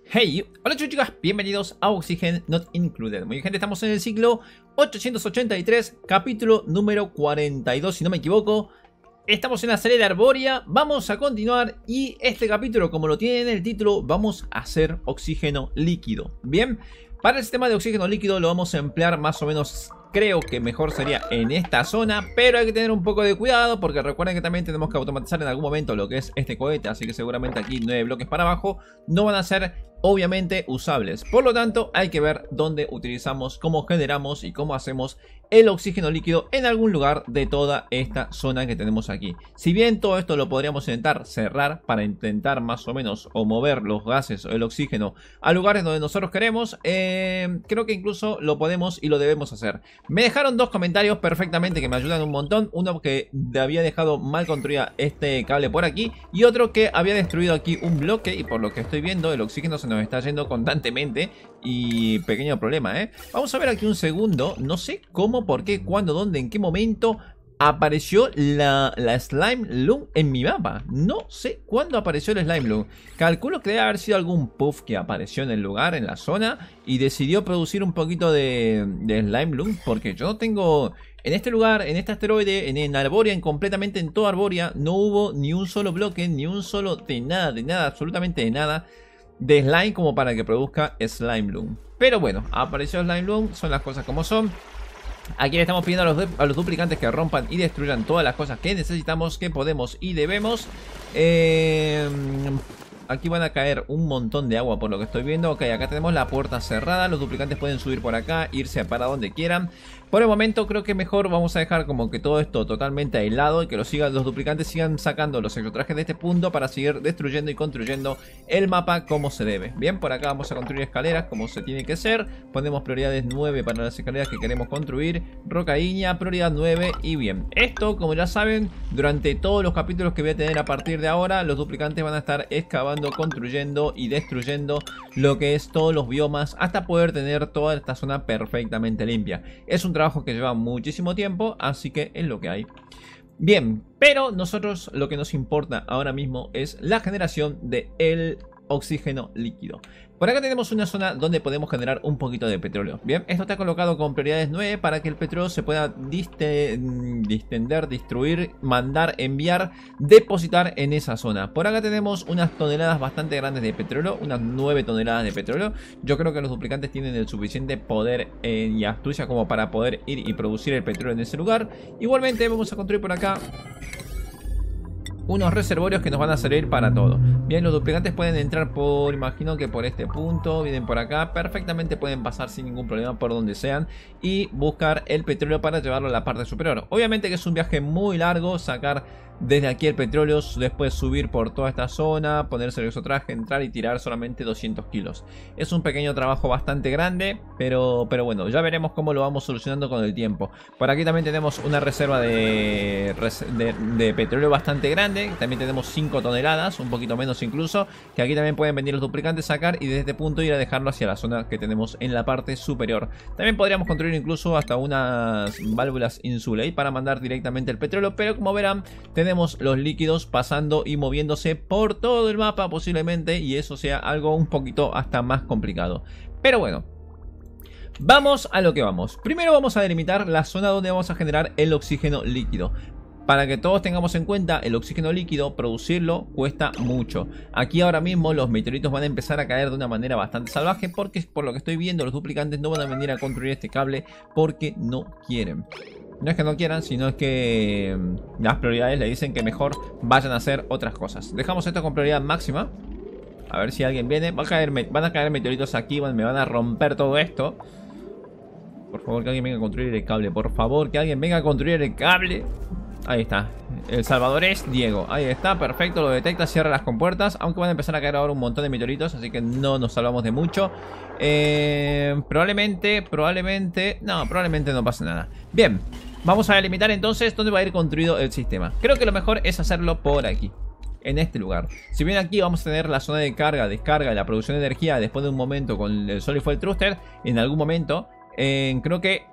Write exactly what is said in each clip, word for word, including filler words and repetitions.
Hey, hola chicas, bienvenidos a Oxygen Not Included. Muy bien, gente, estamos en el ciclo ochocientos ochenta y tres, capítulo número cuarenta y dos, si no me equivoco. Estamos en la serie de Arboria, vamos a continuar y este capítulo, como lo tiene en el título, vamos a hacer oxígeno líquido. Bien, para el sistema de oxígeno líquido lo vamos a emplear más o menos, creo que mejor sería en esta zona, pero hay que tener un poco de cuidado porque recuerden que también tenemos que automatizar en algún momento lo que es este cohete, así que seguramente aquí nueve bloques para abajo no van a ser obviamente usables. Por lo tanto hay que ver dónde utilizamos, cómo generamos y cómo hacemos el oxígeno líquido en algún lugar de toda esta zona que tenemos aquí. Si bien todo esto lo podríamos intentar cerrar para intentar más o menos o mover los gases o el oxígeno a lugares donde nosotros queremos, eh, creo que incluso lo podemos y lo debemos hacer. Me dejaron dos comentarios perfectamente que me ayudan un montón. Uno que había dejado mal construida este cable por aquí y otro que había destruido aquí un bloque, y por lo que estoy viendo el oxígeno se nos está yendo constantemente y pequeño problema, ¿eh? Vamos a ver aquí un segundo. No sé cómo, por qué, cuándo, dónde, en qué momento apareció la, la Slime Loom en mi mapa. No sé cuándo apareció el Slime Loom. Calculo que debe haber sido algún puff que apareció en el lugar, en la zona, y decidió producir un poquito de, de Slime Loom, porque yo no tengo... En este lugar, en este asteroide, en, en Arboria, en completamente en toda Arboria, no hubo ni un solo bloque, ni un solo de nada, de nada, absolutamente de nada de slime como para que produzca Slime Loom. Pero bueno, apareció Slime Loom, son las cosas como son. Aquí le estamos pidiendo a los, a los duplicantes que rompan y destruyan todas las cosas que necesitamos, que podemos y debemos. Eh... Aquí van a caer un montón de agua por lo que estoy viendo. Ok, acá tenemos la puerta cerrada. Los duplicantes pueden subir por acá, irse para donde quieran. Por el momento creo que mejor vamos a dejar como que todo esto totalmente aislado y que lo sigan, los duplicantes sigan sacando los exotrajes de este punto para seguir destruyendo y construyendo el mapa como se debe. Bien, por acá vamos a construir escaleras como se tiene que ser. Ponemos prioridades nueve para las escaleras que queremos construir. Roca ígnea, prioridad nueve. Y bien, esto como ya saben, durante todos los capítulos que voy a tener a partir de ahora, los duplicantes van a estar excavando, construyendo y destruyendo lo que es todos los biomas hasta poder tener toda esta zona perfectamente limpia. Es un trabajo que lleva muchísimo tiempo, así que es lo que hay. Bien, pero nosotros lo que nos importa ahora mismo es la generación de el oxígeno líquido. Por acá tenemos una zona donde podemos generar un poquito de petróleo. Bien, esto está colocado con prioridades nueve para que el petróleo se pueda diste, distender, destruir, mandar, enviar, depositar en esa zona. Por acá tenemos unas toneladas bastante grandes de petróleo, unas nueve toneladas de petróleo. Yo creo que los duplicantes tienen el suficiente poder eh, y astucia como para poder ir y producir el petróleo en ese lugar. Igualmente vamos a construir por acá unos reservorios que nos van a servir para todo. Bien, los duplicantes pueden entrar por, imagino que por este punto, vienen por acá, perfectamente pueden pasar sin ningún problema por donde sean y buscar el petróleo para llevarlo a la parte superior. Obviamente que es un viaje muy largo sacar desde aquí el petróleo, después subir por toda esta zona, ponerse el exotraje, entrar y tirar solamente doscientos kilos. Es un pequeño trabajo bastante grande, pero, pero bueno, ya veremos cómo lo vamos solucionando con el tiempo. Por aquí también tenemos una reserva de, de, de petróleo bastante grande. También tenemos cinco toneladas, un poquito menos incluso, que aquí también pueden venir los duplicantes a sacar y desde este punto ir a dejarlo hacia la zona que tenemos en la parte superior. También podríamos construir incluso hasta unas válvulas insulate para mandar directamente el petróleo, pero como verán, tenemos los líquidos pasando y moviéndose por todo el mapa posiblemente, y eso sea algo un poquito hasta más complicado. Pero bueno, vamos a lo que vamos. Primero vamos a delimitar la zona donde vamos a generar el oxígeno líquido. Para que todos tengamos en cuenta, el oxígeno líquido, producirlo cuesta mucho. Aquí ahora mismo los meteoritos van a empezar a caer de una manera bastante salvaje, porque por lo que estoy viendo los duplicantes no van a venir a construir este cable porque no quieren. No es que no quieran, sino es que las prioridades le dicen que mejor vayan a hacer otras cosas. Dejamos esto con prioridad máxima. A ver si alguien viene. Va a caer, van a caer meteoritos aquí, me van a romper todo esto. Por favor, que alguien venga a construir el cable. Por favor, que alguien venga a construir el cable. Ahí está, el salvador es Diego. Ahí está, perfecto, lo detecta, cierra las compuertas. Aunque van a empezar a caer ahora un montón de meteoritos, así que no nos salvamos de mucho. eh, Probablemente, probablemente No, probablemente no pase nada. Bien, vamos a delimitar entonces dónde va a ir construido el sistema. Creo que lo mejor es hacerlo por aquí, en este lugar. Si bien aquí vamos a tener la zona de carga, descarga, la producción de energía después de un momento con el Solid Fuel Thruster, en algún momento, eh, creo que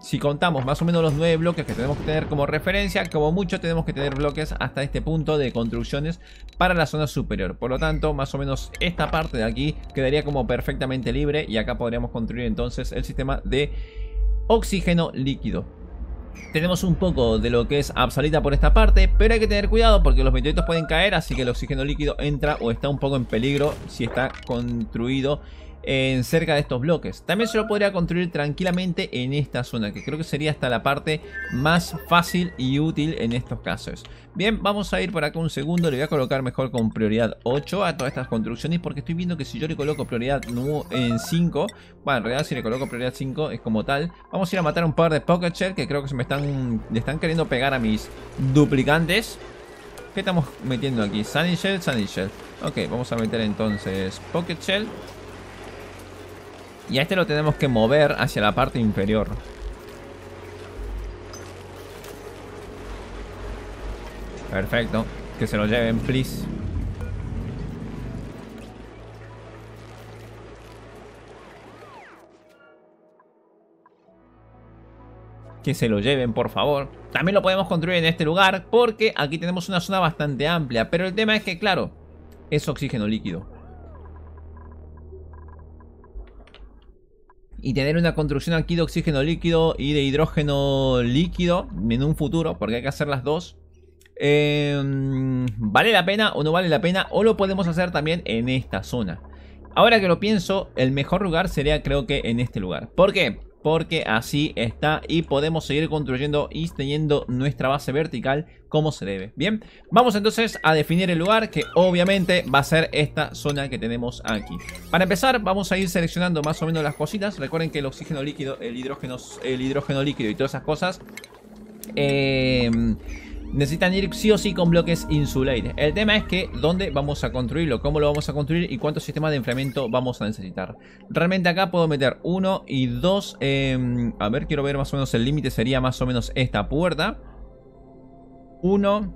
si contamos más o menos los nueve bloques que tenemos que tener como referencia, como mucho tenemos que tener bloques hasta este punto de construcciones para la zona superior. Por lo tanto, más o menos esta parte de aquí quedaría como perfectamente libre y acá podríamos construir entonces el sistema de oxígeno líquido. Tenemos un poco de lo que es Apsalita por esta parte, pero hay que tener cuidado porque los meteoritos pueden caer, así que el oxígeno líquido entra o está un poco en peligro si está construido en cerca de estos bloques. También se lo podría construir tranquilamente en esta zona, que creo que sería hasta la parte más fácil y útil en estos casos. Bien, vamos a ir por acá un segundo. Le voy a colocar mejor con prioridad ocho a todas estas construcciones, porque estoy viendo que si yo le coloco prioridad en cinco, bueno, en realidad si le coloco prioridad cinco es como tal. Vamos a ir a matar un par de Pocket Shell que creo que se me están, le están queriendo pegar a mis duplicantes. ¿Qué estamos metiendo aquí? Sunny Shell, Sunny Shell. Ok, vamos a meter entonces Pocket Shell. Y a este lo tenemos que mover hacia la parte inferior. Perfecto. Que se lo lleven, please. Que se lo lleven, por favor. También lo podemos construir en este lugar, porque aquí tenemos una zona bastante amplia. Pero el tema es que, claro, es oxígeno líquido. Y tener una construcción aquí de oxígeno líquido y de hidrógeno líquido en un futuro, porque hay que hacer las dos, eh, ¿vale la pena o no vale la pena? O lo podemos hacer también en esta zona. Ahora que lo pienso, el mejor lugar sería, creo que en este lugar. ¿Por qué? Porque así está y podemos seguir construyendo y teniendo nuestra base vertical como se debe. Bien, vamos entonces a definir el lugar, que obviamente va a ser esta zona que tenemos aquí. Para empezar vamos a ir seleccionando más o menos las cositas. Recuerden que el oxígeno líquido, el hidrógeno, el hidrógeno líquido y todas esas cosas eh, necesitan ir sí o sí con bloques insulated. El tema es que dónde vamos a construirlo, cómo lo vamos a construir y cuántos sistemas de enfriamiento vamos a necesitar. Realmente acá puedo meter uno y dos. Eh, a ver, quiero ver más o menos el límite. Sería más o menos esta puerta. Uno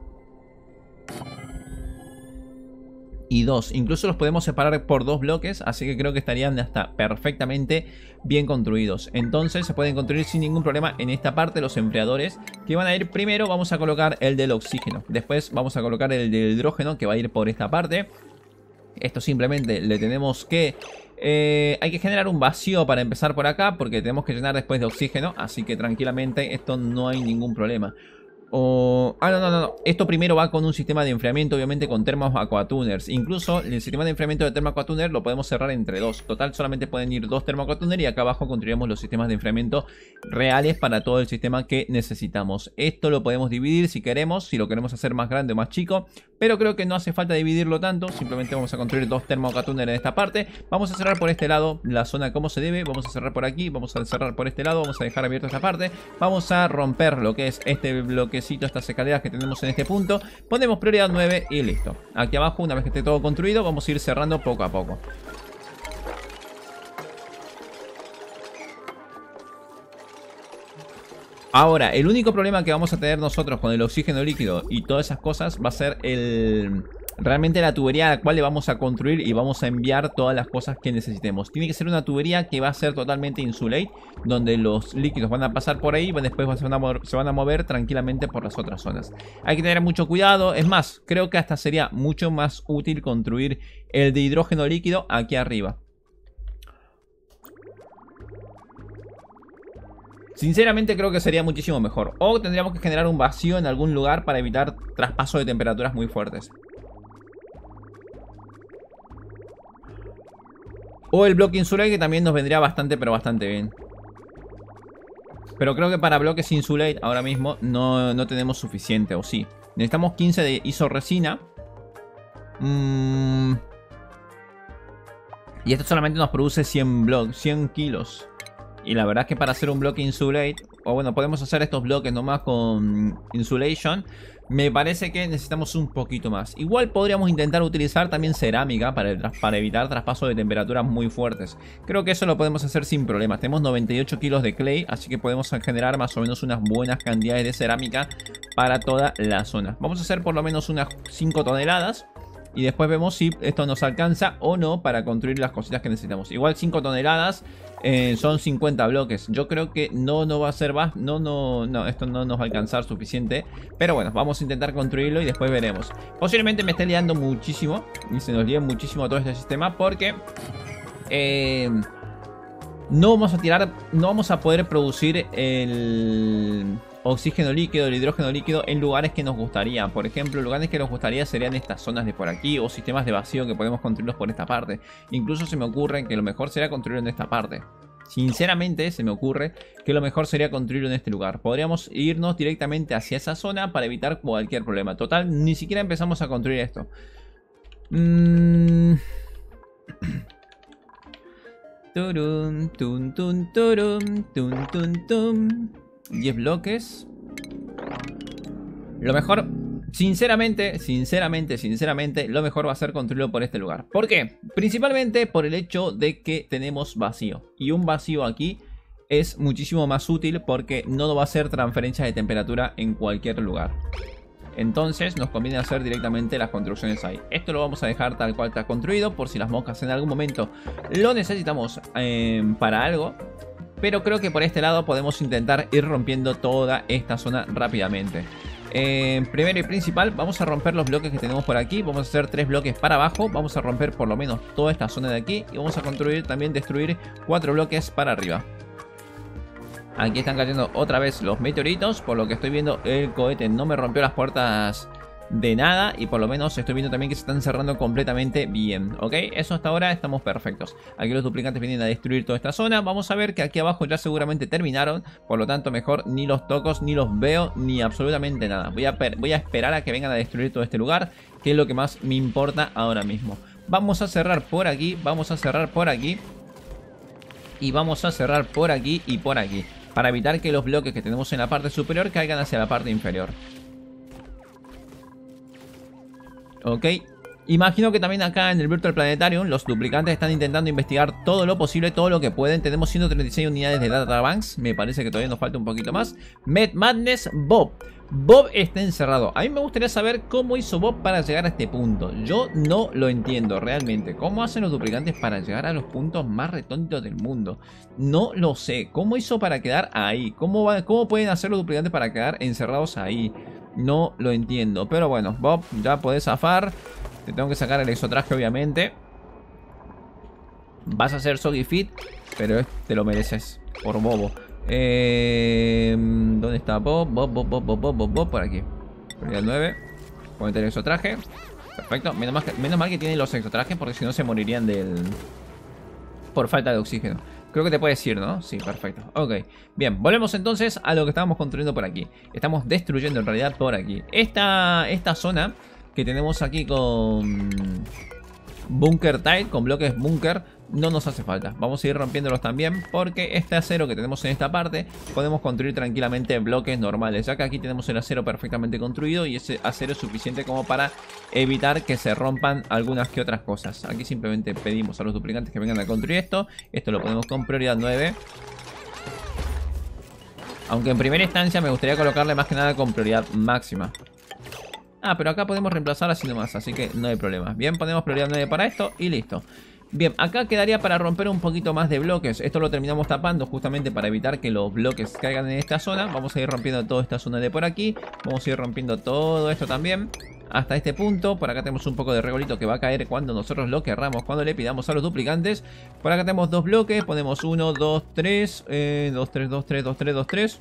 y dos. Incluso los podemos separar por dos bloques, así que creo que estarían hasta perfectamente bien construidos. Entonces se pueden construir sin ningún problema en esta parte los enfriadores, que van a ir primero. Vamos a colocar el del oxígeno, después vamos a colocar el del hidrógeno, que va a ir por esta parte. Esto simplemente le tenemos que... Eh, hay que generar un vacío para empezar por acá, porque tenemos que llenar después de oxígeno, así que tranquilamente esto no hay ningún problema. O... Ah, no, no, no. Esto primero va con un sistema de enfriamiento, obviamente con Thermo Aquatuners. Incluso el sistema de enfriamiento de Thermo Aquatuner lo podemos cerrar entre dos. Total, solamente pueden ir dos Thermo Aquatuner y acá abajo construiremos los sistemas de enfriamiento reales para todo el sistema que necesitamos. Esto lo podemos dividir si queremos, si lo queremos hacer más grande o más chico. Pero creo que no hace falta dividirlo tanto. Simplemente vamos a construir dos Thermo Aquatuner en esta parte. Vamos a cerrar por este lado la zona como se debe. Vamos a cerrar por aquí. Vamos a cerrar por este lado. Vamos a dejar abierto esta parte. Vamos a romper lo que es este bloquecito, estas escaleras que tenemos en este punto. Ponemos prioridad nueve y listo. Aquí abajo, una vez que esté todo construido, vamos a ir cerrando poco a poco. Ahora, el único problema que vamos a tener nosotros con el oxígeno líquido y todas esas cosas va a ser el... realmente la tubería a la cual le vamos a construir y vamos a enviar todas las cosas que necesitemos. Tiene que ser una tubería que va a ser totalmente insulate, donde los líquidos van a pasar por ahí y después se van, a mover, se van a mover tranquilamente por las otras zonas. Hay que tener mucho cuidado. Es más, creo que hasta sería mucho más útil construir el de hidrógeno líquido aquí arriba. Sinceramente creo que sería muchísimo mejor. O tendríamos que generar un vacío en algún lugar para evitar traspaso de temperaturas muy fuertes. O el bloque insulate, que también nos vendría bastante, pero bastante bien. Pero creo que para bloques insulate ahora mismo no, no tenemos suficiente, o sí. Necesitamos quince de isoresina. Mm. Y esto solamente nos produce cien bloques, cien kilos. Y la verdad es que para hacer un bloque insulate, o bueno, podemos hacer estos bloques nomás con insulation, me parece que necesitamos un poquito más. Igual podríamos intentar utilizar también cerámica para, el, para evitar traspaso de temperaturas muy fuertes. Creo que eso lo podemos hacer sin problemas. Tenemos noventa y ocho kilos de clay, así que podemos generar más o menos unas buenas cantidades de cerámica para toda la zona. Vamos a hacer por lo menos unas cinco toneladas. y después vemos si esto nos alcanza o no para construir las cositas que necesitamos. Igual cinco toneladas eh, son cincuenta bloques. Yo creo que no, no va a ser más, no, no, no, esto no nos va a alcanzar suficiente. Pero bueno, vamos a intentar construirlo y después veremos. Posiblemente me esté liando muchísimo y se nos líe muchísimo todo este sistema porque eh, no vamos a tirar, no vamos a poder producir el oxígeno líquido, el hidrógeno líquido en lugares que nos gustaría. Por ejemplo, lugares que nos gustaría serían estas zonas de por aquí o sistemas de vacío que podemos construirlos por esta parte. Incluso se me ocurre que lo mejor sería construirlo en esta parte. Sinceramente se me ocurre que lo mejor sería construirlo en este lugar. Podríamos irnos directamente hacia esa zona para evitar cualquier problema. Total, ni siquiera empezamos a construir esto. Mm. Turum, tum, tum, turum, tum, tum, tum. diez bloques. Lo mejor, sinceramente, sinceramente, sinceramente, lo mejor va a ser construirlo por este lugar. ¿Por qué? Principalmente por el hecho de que tenemos vacío. Y un vacío aquí es muchísimo más útil porque no va a hacer transferencia de temperatura en cualquier lugar. Entonces nos conviene hacer directamente las construcciones ahí. Esto lo vamos a dejar tal cual está construido por si las moscas en algún momento lo necesitamos eh, para algo. Pero creo que por este lado podemos intentar ir rompiendo toda esta zona rápidamente. Eh, primero y principal, vamos a romper los bloques que tenemos por aquí. Vamos a hacer tres bloques para abajo. Vamos a romper por lo menos toda esta zona de aquí. Y vamos a construir también, destruir cuatro bloques para arriba. Aquí están cayendo otra vez los meteoritos. Por lo que estoy viendo, el cohete no me rompió las puertas de nada. Y por lo menos estoy viendo también que se están cerrando completamente bien. Ok, eso hasta ahora estamos perfectos. Aquí los duplicantes vienen a destruir toda esta zona. Vamos a ver que aquí abajo ya seguramente terminaron. Por lo tanto mejor ni los toco, ni los veo, ni absolutamente nada. Voy a, voy a esperar a que vengan a destruir todo este lugar, que es lo que más me importa ahora mismo. Vamos a cerrar por aquí. Vamos a cerrar por aquí. Y vamos a cerrar por aquí y por aquí, para evitar que los bloques que tenemos en la parte superior caigan hacia la parte inferior. Ok, imagino que también acá en el Virtual Planetarium los duplicantes están intentando investigar todo lo posible, todo lo que pueden. Tenemos ciento treinta y seis unidades de Databanks, me parece que todavía nos falta un poquito más. Med Madness, Bob. Bob está encerrado. A mí me gustaría saber cómo hizo Bob para llegar a este punto. Yo no lo entiendo realmente. ¿Cómo hacen los duplicantes para llegar a los puntos más recónditos del mundo? No lo sé. ¿Cómo hizo para quedar ahí? ¿Cómo, va, cómo pueden hacer los duplicantes para quedar encerrados ahí? No lo entiendo. Pero bueno, Bob, ya podés zafar. Te tengo que sacar el exotraje, obviamente. Vas a ser Soggy Fit, pero te lo mereces por bobo. Eh, ¿Dónde está Bob? Bob, Bob, Bob, Bob, Bob, Bob, Bob, por aquí. Prioridad nueve. Ponete el exotraje. Perfecto. Menos mal, que, menos mal que tienen los exotrajes, porque si no se morirían del... por falta de oxígeno. Creo que te puedes ir, ¿no? Sí, perfecto. Ok. Bien, volvemos entonces a lo que estábamos construyendo por aquí. Estamos destruyendo en realidad por aquí. Esta, esta zona que tenemos aquí con Bunker Tile, con bloques Bunker, no nos hace falta. Vamos a ir rompiéndolos también, porque este acero que tenemos en esta parte podemos construir tranquilamente bloques normales, ya que aquí tenemos el acero perfectamente construido y ese acero es suficiente como para evitar que se rompan algunas que otras cosas. Aquí simplemente pedimos a los duplicantes que vengan a construir esto. Esto lo ponemos con prioridad nueve. Aunque en primera instancia me gustaría colocarle más que nada con prioridad máxima. Ah, pero acá podemos reemplazar así nomás, así que no hay problema. Bien, ponemos prioridad nueve para esto y listo. Bien, acá quedaría para romper un poquito más de bloques. Esto lo terminamos tapando justamente para evitar que los bloques caigan en esta zona. Vamos a ir rompiendo toda esta zona de por aquí. Vamos a ir rompiendo todo esto también hasta este punto. Por acá tenemos un poco de regolito que va a caer cuando nosotros lo querramos, cuando le pidamos a los duplicantes. Por acá tenemos dos bloques, ponemos uno, dos, tres, dos, tres, dos, tres, dos, tres, dos, tres.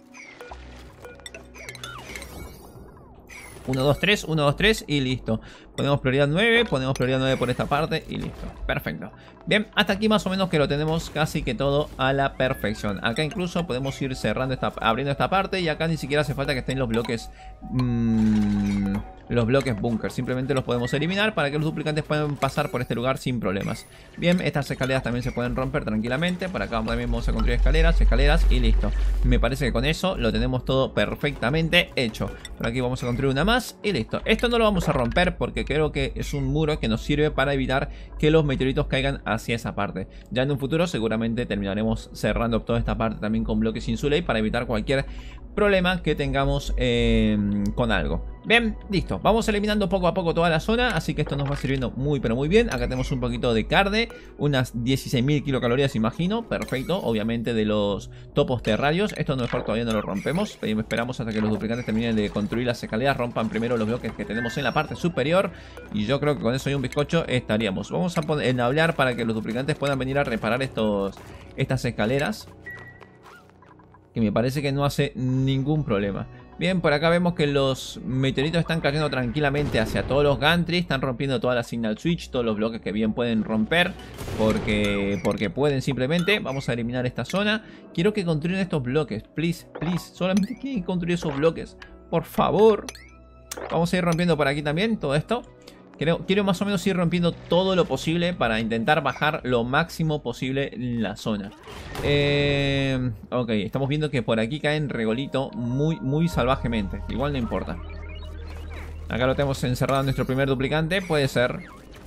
uno, dos, tres, uno, dos, tres y listo. Ponemos prioridad nueve, ponemos prioridad nueve por esta parte y listo. Perfecto. Bien, hasta aquí más o menos que lo tenemos casi que todo a la perfección. Acá incluso podemos ir cerrando esta, abriendo esta parte y acá ni siquiera hace falta que estén los bloques... Mmm, los bloques búnker. Simplemente los podemos eliminar para que los duplicantes puedan pasar por este lugar sin problemas. Bien, estas escaleras también se pueden romper tranquilamente. Por acá también vamos a construir escaleras, escaleras y listo. Me parece que con eso lo tenemos todo perfectamente hecho. Por aquí vamos a construir una más y listo. Esto no lo vamos a romper porque creo que es un muro que nos sirve para evitar que los meteoritos caigan hacia esa parte. Ya en un futuro seguramente terminaremos cerrando toda esta parte también con bloques insulate para evitar cualquier problema que tengamos eh, con algo. Bien, listo. Vamos eliminando poco a poco toda la zona, así que esto nos va sirviendo muy pero muy bien. Acá tenemos un poquito de carne, unas dieciséis mil kilocalorías imagino. Perfecto, obviamente de los topos terrarios. Esto no mejor todavía no lo rompemos. Esperamos hasta que los duplicantes terminen de construir las escaleras, rompan primero los bloques que tenemos en la parte superior. Y yo creo que con eso y un bizcocho estaríamos. Vamos a poner en hablar para que los duplicantes puedan venir a reparar estos, estas escaleras, que me parece que no hace ningún problema. Bien, por acá vemos que los meteoritos están cayendo tranquilamente hacia todos los gantries. Están rompiendo toda la signal switch, todos los bloques que bien pueden romper, porque, porque pueden simplemente. Vamos a eliminar esta zona. Quiero que construyan estos bloques, please, please. Solamente tienen que construir esos bloques, por favor. Vamos a ir rompiendo por aquí también todo esto. Quiero, quiero más o menos ir rompiendo todo lo posible para intentar bajar lo máximo posible la zona. Eh, ok, estamos viendo que por aquí caen regolito muy, muy salvajemente. Igual no importa. Acá lo tenemos encerrado en nuestro primer duplicante. Puede ser.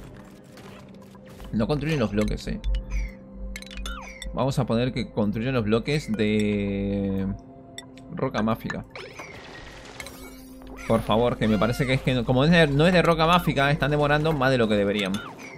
No construyen los bloques, eh. Vamos a poner que construyen los bloques de roca máfica. Por favor, que me parece que es que como es de, no es de roca máfica, están demorando más de lo que deberían.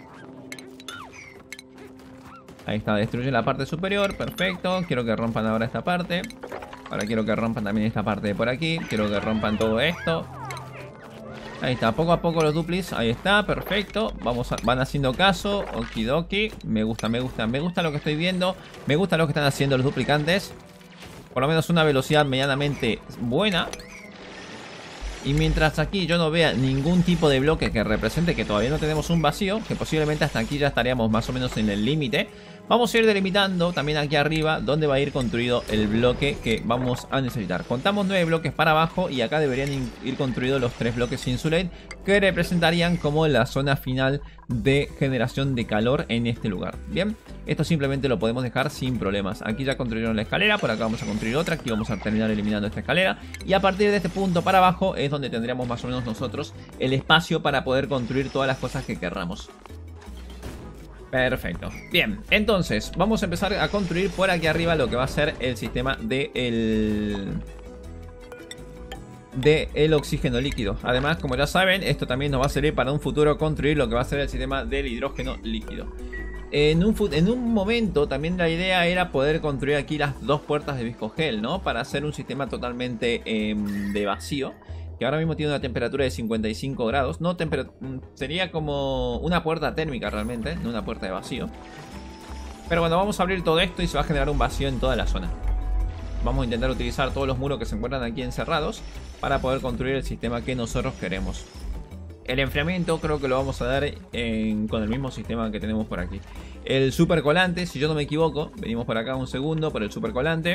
Ahí está, destruyen la parte superior, perfecto. Quiero que rompan ahora esta parte. Ahora quiero que rompan también esta parte de por aquí. Quiero que rompan todo esto. Ahí está, poco a poco los duplis. Ahí está, perfecto. Vamos a, van haciendo caso. Okidoki. Me gusta, me gusta, me gusta lo que estoy viendo. Me gusta lo que están haciendo los duplicantes. Por lo menos una velocidad medianamente buena. Y mientras aquí yo no vea ningún tipo de bloque que represente que todavía no tenemos un vacío, que posiblemente hasta aquí ya estaríamos más o menos en el límite, vamos a ir delimitando también aquí arriba donde va a ir construido el bloque que vamos a necesitar. Contamos nueve bloques para abajo y acá deberían ir construidos los tres bloques insulate, que representarían como la zona final de generación de calor en este lugar. Bien, esto simplemente lo podemos dejar sin problemas. Aquí ya construyeron la escalera, por acá vamos a construir otra, aquí vamos a terminar eliminando esta escalera. Y a partir de este punto para abajo es donde tendríamos más o menos nosotros el espacio para poder construir todas las cosas que querramos. Perfecto. Bien, entonces vamos a empezar a construir por aquí arriba lo que va a ser el sistema de el... de el oxígeno líquido. Además, como ya saben, esto también nos va a servir para un futuro construir lo que va a ser el sistema del hidrógeno líquido. En un, en un momento también la idea era poder construir aquí las dos puertas de viscogel, ¿no? Para hacer un sistema totalmente eh, de vacío, que ahora mismo tiene una temperatura de cincuenta y cinco grados. No, sería como una puerta térmica realmente, no una puerta de vacío. Pero bueno, vamos a abrir todo esto y se va a generar un vacío en toda la zona. Vamos a intentar utilizar todos los muros que se encuentran aquí encerrados para poder construir el sistema que nosotros queremos. El enfriamiento creo que lo vamos a dar en, con el mismo sistema que tenemos por aquí. El super colante, si yo no me equivoco, venimos por acá un segundo por el super colante.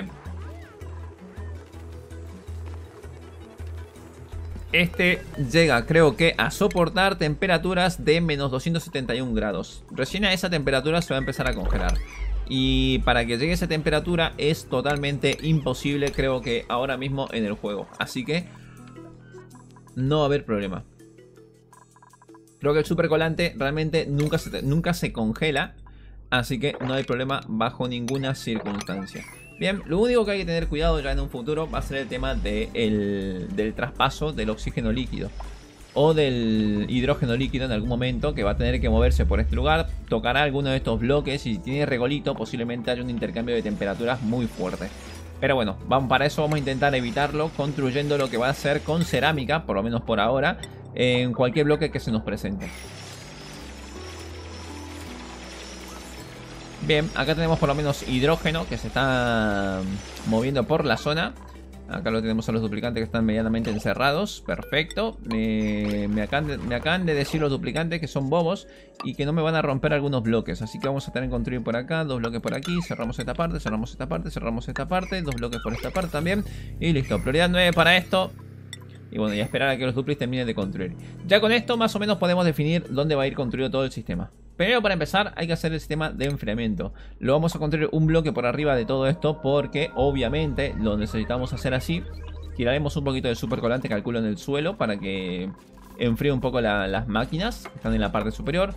Este llega, creo que, a soportar temperaturas de menos doscientos setenta y un grados. Recién a esa temperatura se va a empezar a congelar. Y para que llegue a esa temperatura es totalmente imposible, creo que ahora mismo en el juego. Así que no va a haber problema. Creo que el supercolante realmente nunca se, nunca se congela. Así que no hay problema bajo ninguna circunstancia. Bien, lo único que hay que tener cuidado ya en un futuro va a ser el tema de el, del traspaso del oxígeno líquido o del hidrógeno líquido en algún momento, que va a tener que moverse por este lugar, tocará alguno de estos bloques y si tiene regolito posiblemente haya un intercambio de temperaturas muy fuerte. Pero bueno, vamos, para eso vamos a intentar evitarlo construyendo lo que va a ser con cerámica, por lo menos por ahora, en cualquier bloque que se nos presente. Bien, acá tenemos por lo menos hidrógeno que se está moviendo por la zona. Acá lo tenemos a los duplicantes que están medianamente encerrados. Perfecto. Eh, me, acaban de, me acaban de decir los duplicantes que son bobos y que no me van a romper algunos bloques. Así que vamos a tener que construir por acá, dos bloques por aquí. Cerramos esta parte, cerramos esta parte, cerramos esta parte. Dos bloques por esta parte también. Y listo. Prioridad nueve para esto. Y bueno, y a esperar a que los duplis terminen de construir. Ya con esto más o menos podemos definir dónde va a ir construido todo el sistema. Pero para empezar hay que hacer el sistema de enfriamiento. Lo vamos a construir un bloque por arriba de todo esto porque obviamente lo necesitamos hacer así. Tiraremos un poquito de supercolante, calculo, en el suelo para que enfríe un poco la, las máquinas que están en la parte superior.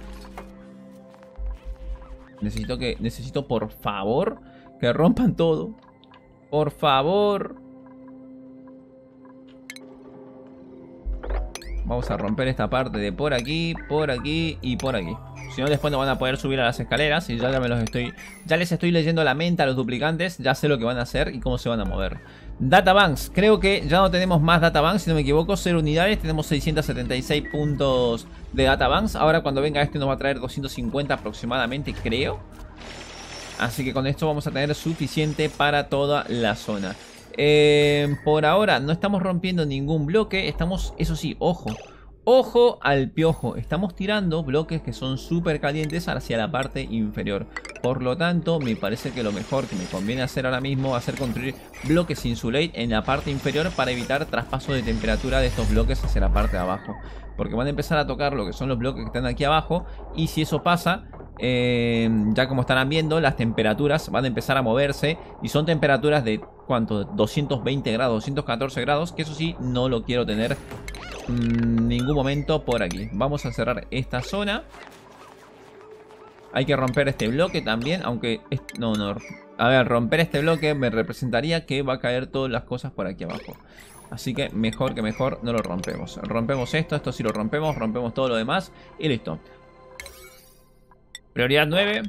Necesito que, necesito por favor que rompan todo. Por favor. Vamos a romper esta parte de por aquí, por aquí y por aquí. Si no, después no van a poder subir a las escaleras. Y ya, ya me los estoy. Ya les estoy leyendo la mente a los duplicantes. Ya sé lo que van a hacer y cómo se van a mover. Databanks. Creo que ya no tenemos más databanks, si no me equivoco. Cero unidades. Tenemos seiscientos setenta y seis puntos de databanks. Ahora cuando venga este nos va a traer doscientos cincuenta aproximadamente, creo. Así que con esto vamos a tener suficiente para toda la zona. Eh, por ahora no estamos rompiendo ningún bloque. Estamos, eso sí, ojo. Ojo al piojo. Estamos tirando bloques que son súper calientes hacia la parte inferior. Por lo tanto, me parece que lo mejor que me conviene hacer ahora mismo va a ser construir bloques insulate en la parte inferior para evitar traspaso de temperatura de estos bloques hacia la parte de abajo. Porque van a empezar a tocar lo que son los bloques que están aquí abajo. Y si eso pasa... Eh, ya como estarán viendo, las temperaturas van a empezar a moverse. Y son temperaturas de, ¿cuánto? doscientos veinte grados, doscientos catorce grados. Que eso sí, no lo quiero tener en ningún momento por aquí. Vamos a cerrar esta zona. Hay que romper este bloque también. Aunque, no, no. A ver, romper este bloque me representaría que va a caer todas las cosas por aquí abajo. Así que mejor que mejor no lo rompemos. Rompemos esto, esto sí lo rompemos. Rompemos todo lo demás y listo. Prioridad nueve.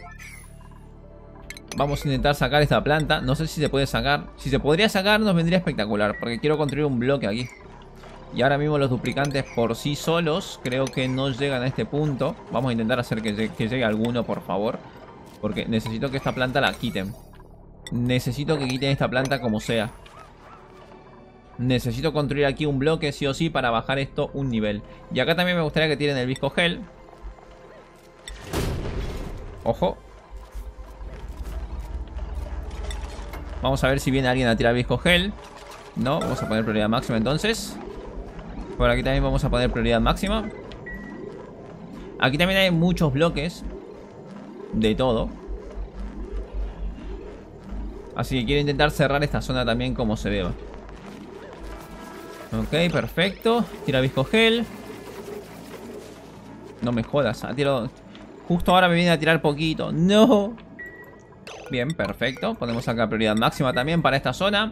Vamos a intentar sacar esta planta. No sé si se puede sacar. Si se podría sacar nos vendría espectacular, porque quiero construir un bloque aquí. Y ahora mismo los duplicantes por sí solos creo que no llegan a este punto. Vamos a intentar hacer que llegue, que llegue alguno, por favor. Porque necesito que esta planta la quiten. Necesito que quiten esta planta como sea. Necesito construir aquí un bloque sí o sí para bajar esto un nivel. Y acá también me gustaría que tiren el Visco Gel. Ojo. Vamos a ver si viene alguien a tirar Visco Gel. No, vamos a poner prioridad máxima entonces. Por aquí también vamos a poner prioridad máxima. Aquí también hay muchos bloques. De todo. Así que quiero intentar cerrar esta zona también como se deba. Ok, perfecto. Tira Visco Gel. No me jodas, ha tirado... Justo ahora me viene a tirar poquito. No. Bien, perfecto. Ponemos acá prioridad máxima también para esta zona.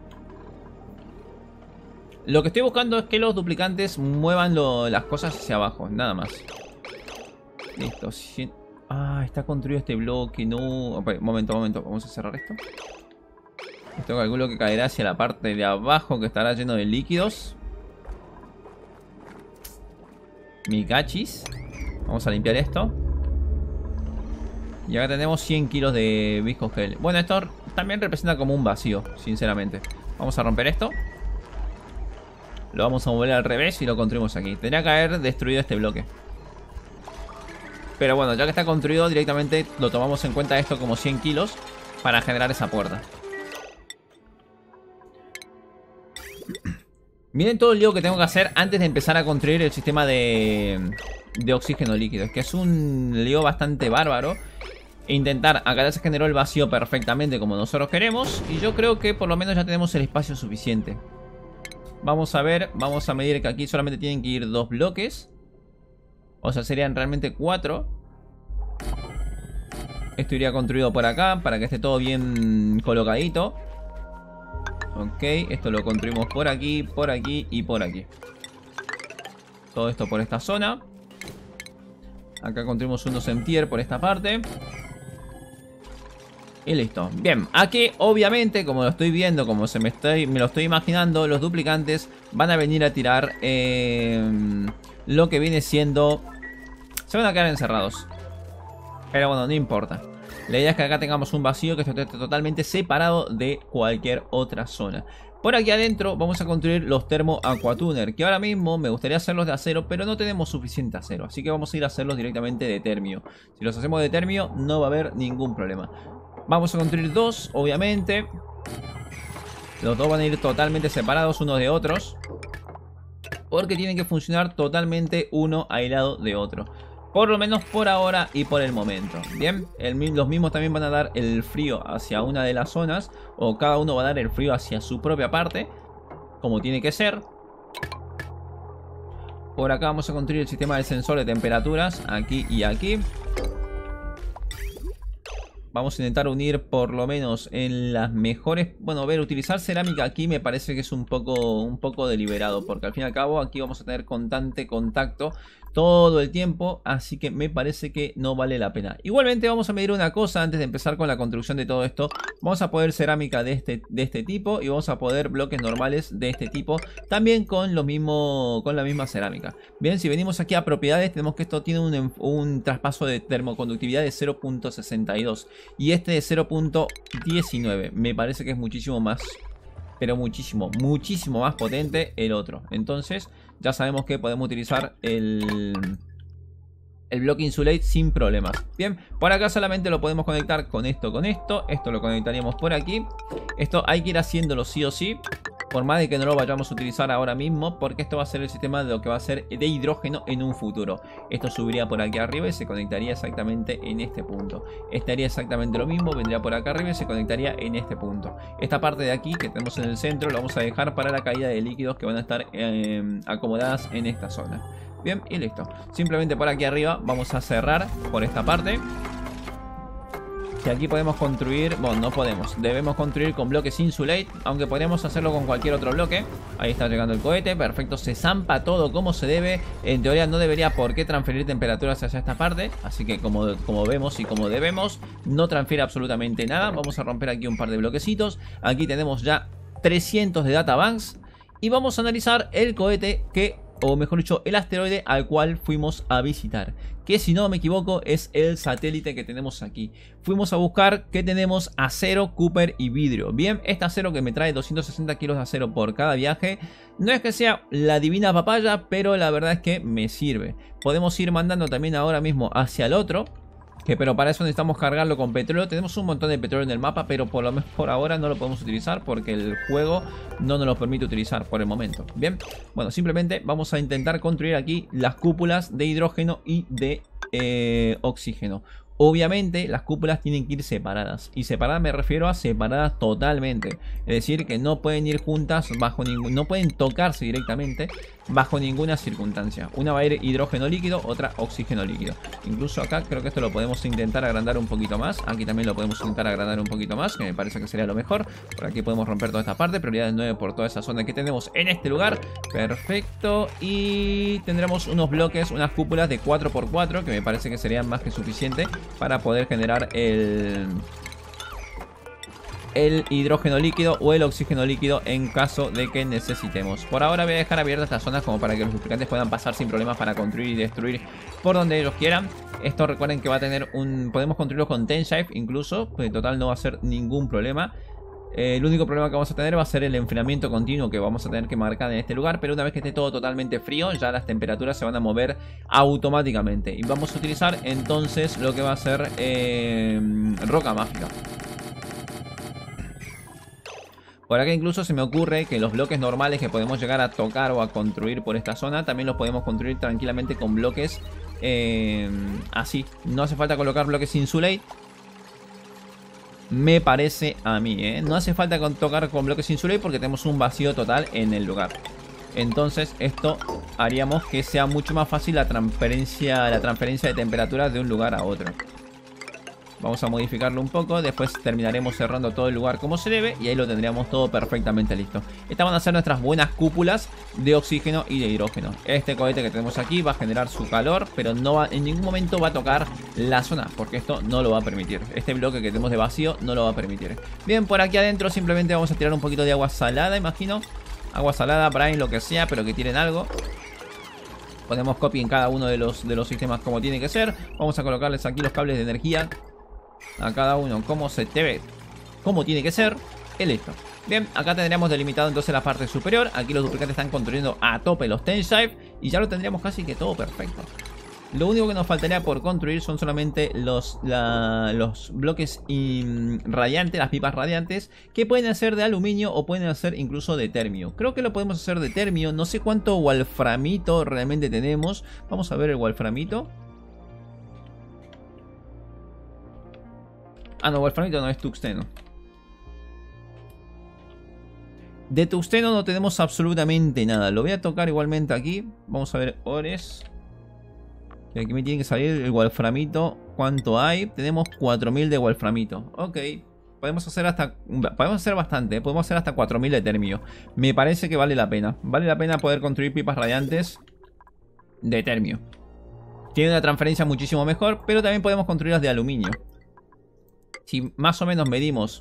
Lo que estoy buscando es que los duplicantes muevan lo, las cosas hacia abajo. Nada más. Listo. Ah, está construido este bloque. No. Momento, momento. Vamos a cerrar esto. Esto calculo que caerá hacia la parte de abajo, que estará lleno de líquidos. Mi cachis. Vamos a limpiar esto. Y acá tenemos cien kilos de Visco Gel. Bueno, esto también representa como un vacío, sinceramente. Vamos a romper esto. Lo vamos a mover al revés y lo construimos aquí. Tendría que haber destruido este bloque. Pero bueno, ya que está construido, directamente lo tomamos en cuenta esto como cien kilos para generar esa puerta. Miren todo el lío que tengo que hacer antes de empezar a construir el sistema de, de oxígeno líquido. Es que es un lío bastante bárbaro. Intentar, acá ya se generó el vacío perfectamente como nosotros queremos. Y yo creo que por lo menos ya tenemos el espacio suficiente. Vamos a ver, vamos a medir que aquí solamente tienen que ir dos bloques. O sea, serían realmente cuatro. Esto iría construido por acá para que esté todo bien colocadito. Ok, esto lo construimos por aquí, por aquí y por aquí. Todo esto por esta zona. Acá construimos unos sentier por esta parte. Y listo. Bien, aquí obviamente, como lo estoy viendo, como se me, estoy, me lo estoy imaginando, los duplicantes van a venir a tirar eh, lo que viene siendo... Se van a quedar encerrados. Pero bueno, no importa. La idea es que acá tengamos un vacío que esté totalmente separado de cualquier otra zona. Por aquí adentro vamos a construir los Thermo Aquatuner, que ahora mismo me gustaría hacerlos de acero, pero no tenemos suficiente acero. Así que vamos a ir a hacerlos directamente de termio. Si los hacemos de termio no va a haber ningún problema. Vamos a construir dos, obviamente. Los dos van a ir totalmente separados unos de otros, porque tienen que funcionar totalmente uno aislado de otro. Por lo menos por ahora y por el momento. Bien, el, los mismos también van a dar el frío hacia una de las zonas. O cada uno va a dar el frío hacia su propia parte, como tiene que ser. Por acá vamos a construir el sistema de sensor de temperaturas, aquí y aquí. Vamos a intentar unir por lo menos en las mejores... Bueno, a ver, utilizar cerámica aquí me parece que es un poco, un poco deliberado. Porque al fin y al cabo aquí vamos a tener constante contacto todo el tiempo. Así que me parece que no vale la pena. Igualmente vamos a medir una cosa antes de empezar con la construcción de todo esto. Vamos a poder cerámica de este, de este tipo. Y vamos a poder bloques normales de este tipo. También con, lo mismo, con la misma cerámica. Bien, si venimos aquí a propiedades, tenemos que esto tiene un, un traspaso de termoconductividad de cero punto sesenta y dos. Y este de cero punto diecinueve. Me parece que es muchísimo más, pero muchísimo, muchísimo más potente el otro. Entonces ya sabemos que podemos utilizar el, el bloque insulate sin problemas. Bien, por acá solamente lo podemos conectar con esto, con esto. Esto lo conectaríamos por aquí. Esto hay que ir haciéndolo sí o sí. Por más de que no lo vayamos a utilizar ahora mismo, porque esto va a ser el sistema de lo que va a ser de hidrógeno en un futuro. Esto subiría por aquí arriba y se conectaría exactamente en este punto. Estaría exactamente lo mismo, vendría por acá arriba y se conectaría en este punto. Esta parte de aquí que tenemos en el centro lo vamos a dejar para la caída de líquidos que van a estar eh, acomodadas en esta zona. Bien, y listo. Simplemente por aquí arriba vamos a cerrar por esta parte. Que aquí podemos construir, bueno, no podemos, debemos construir con bloques insulate, aunque podemos hacerlo con cualquier otro bloque. Ahí está llegando el cohete, perfecto, se zampa todo como se debe. En teoría no debería por qué transferir temperaturas hacia esta parte, así que como, como vemos y como debemos, no transfiere absolutamente nada. Vamos a romper aquí un par de bloquecitos. Aquí tenemos ya trescientos de databanks y vamos a analizar el cohete que... o mejor dicho, el asteroide al cual fuimos a visitar, que si no me equivoco es el satélite que tenemos aquí. Fuimos a buscar que tenemos acero, cooper y vidrio. Bien, este acero que me trae doscientos sesenta kilos de acero por cada viaje, no es que sea la divina papaya, pero la verdad es que me sirve. Podemos ir mandando también ahora mismo hacia el otro, que pero para eso necesitamos cargarlo con petróleo. Tenemos un montón de petróleo en el mapa, pero por lo menos por ahora no lo podemos utilizar porque el juego no nos lo permite utilizar por el momento. Bien, bueno, simplemente vamos a intentar construir aquí las cúpulas de hidrógeno y de eh, oxígeno. Obviamente las cúpulas tienen que ir separadas. Y separadas me refiero a separadas totalmente. Es decir, que no pueden ir juntas bajo ningún... no pueden tocarse directamente bajo ninguna circunstancia. Una va a ir hidrógeno líquido, otra oxígeno líquido. Incluso acá creo que esto lo podemos intentar agrandar un poquito más. Aquí también lo podemos intentar agrandar un poquito más, que me parece que sería lo mejor. Por aquí podemos romper toda esta parte. Prioridad nueve por toda esa zona que tenemos en este lugar. Perfecto. Y tendremos unos bloques, unas cúpulas de cuatro por cuatro, que me parece que serían más que suficiente para poder generar el, el hidrógeno líquido o el oxígeno líquido en caso de que necesitemos. Por ahora voy a dejar abiertas estas zonas como para que los duplicantes puedan pasar sin problemas para construir y destruir por donde ellos quieran. Esto recuerden que va a tener un... podemos construirlo con Tenshift incluso, pues en total no va a ser ningún problema. Eh, el único problema que vamos a tener va a ser el enfriamiento continuo que vamos a tener que marcar en este lugar. Pero una vez que esté todo totalmente frío, ya las temperaturas se van a mover automáticamente. Y vamos a utilizar entonces lo que va a ser eh, roca mágica. Por acá incluso se me ocurre que los bloques normales que podemos llegar a tocar o a construir por esta zona, también los podemos construir tranquilamente con bloques eh, así. No hace falta colocar bloques insulate, me parece a mí, ¿eh? No hace falta con tocar con bloques insulate porque tenemos un vacío total en el lugar. Entonces esto haríamos que sea mucho más fácil la transferencia, la transferencia de temperatura de un lugar a otro. Vamos a modificarlo un poco. Después terminaremos cerrando todo el lugar como se debe. Y ahí lo tendríamos todo perfectamente listo. Estas van a ser nuestras buenas cúpulas de oxígeno y de hidrógeno. Este cohete que tenemos aquí va a generar su calor, pero no va, en ningún momento va a tocar la zona, porque esto no lo va a permitir. Este bloque que tenemos de vacío no lo va a permitir. Bien, por aquí adentro simplemente vamos a tirar un poquito de agua salada, imagino. Agua salada, brine, lo que sea, pero que tiren algo. Ponemos copy en cada uno de los, de los sistemas como tiene que ser. Vamos a colocarles aquí los cables de energía a cada uno como se debe, como tiene que ser. Y listo. Bien, acá tendríamos delimitado entonces la parte superior. Aquí los duplicantes están construyendo a tope los Tenshift y ya lo tendríamos casi que todo perfecto. Lo único que nos faltaría por construir son solamente los, la, los bloques radiantes, las pipas radiantes, que pueden ser de aluminio o pueden ser incluso de termio. Creo que lo podemos hacer de termio. No sé cuánto wolframito realmente tenemos. Vamos a ver el wolframito. Ah, no, wolframito no, es tuxteno. De tuxteno no tenemos absolutamente nada. Lo voy a tocar igualmente aquí. Vamos a ver ores. Y aquí me tiene que salir el wolframito. ¿Cuánto hay? Tenemos cuatro mil de wolframito. Ok. Podemos hacer hasta... Podemos hacer bastante. Podemos hacer hasta cuatro mil de termio. Me parece que vale la pena. Vale la pena poder construir pipas radiantes de termio. Tiene una transferencia muchísimo mejor. Pero también podemos construirlas de aluminio. Si más o menos medimos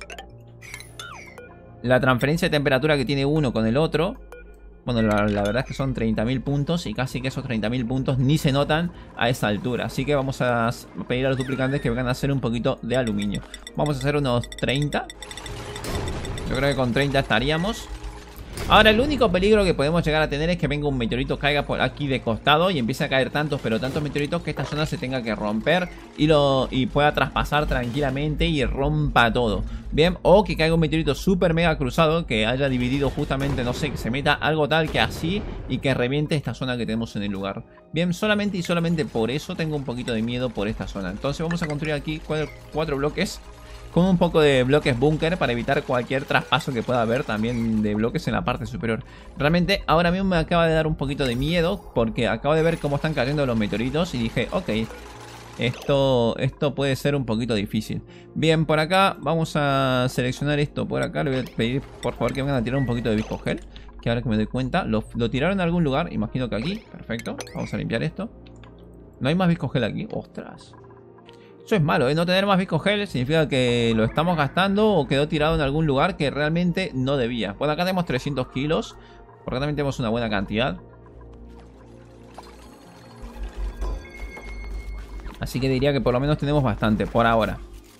la transferencia de temperatura que tiene uno con el otro... Bueno, la, la verdad es que son treinta mil puntos y casi que esos treinta mil puntos ni se notan a esa altura. Así que vamos a pedir a los duplicantes que vengan a hacer un poquito de aluminio. Vamos a hacer unos treinta. Yo creo que con treinta estaríamos. Ahora, el único peligro que podemos llegar a tener es que venga un meteorito, caiga por aquí de costado y empiece a caer tantos, pero tantos meteoritos que esta zona se tenga que romper y, lo, y pueda traspasar tranquilamente y rompa todo. Bien, o que caiga un meteorito super mega cruzado que haya dividido justamente, no sé, que se meta algo tal que así y que reviente esta zona que tenemos en el lugar. Bien, solamente y solamente por eso tengo un poquito de miedo por esta zona. Entonces vamos a construir aquí cuatro, cuatro bloques con un poco de bloques búnker para evitar cualquier traspaso que pueda haber también de bloques en la parte superior. Realmente ahora mismo me acaba de dar un poquito de miedo porque acabo de ver cómo están cayendo los meteoritos y dije, ok, esto, esto puede ser un poquito difícil. Bien, por acá vamos a seleccionar esto por acá. Le voy a pedir por favor que vengan a tirar un poquito de Visco Gel, que ahora que me doy cuenta, lo, lo tiraron en algún lugar, imagino que aquí. Perfecto, vamos a limpiar esto. No hay más Visco Gel aquí, ostras. Eso es malo, ¿eh? No tener más Visco Gel significa que lo estamos gastando o quedó tirado en algún lugar que realmente no debía. Por acá tenemos trescientos kilos. Por acá también tenemos una buena cantidad. Así que diría que por lo menos tenemos bastante por ahora.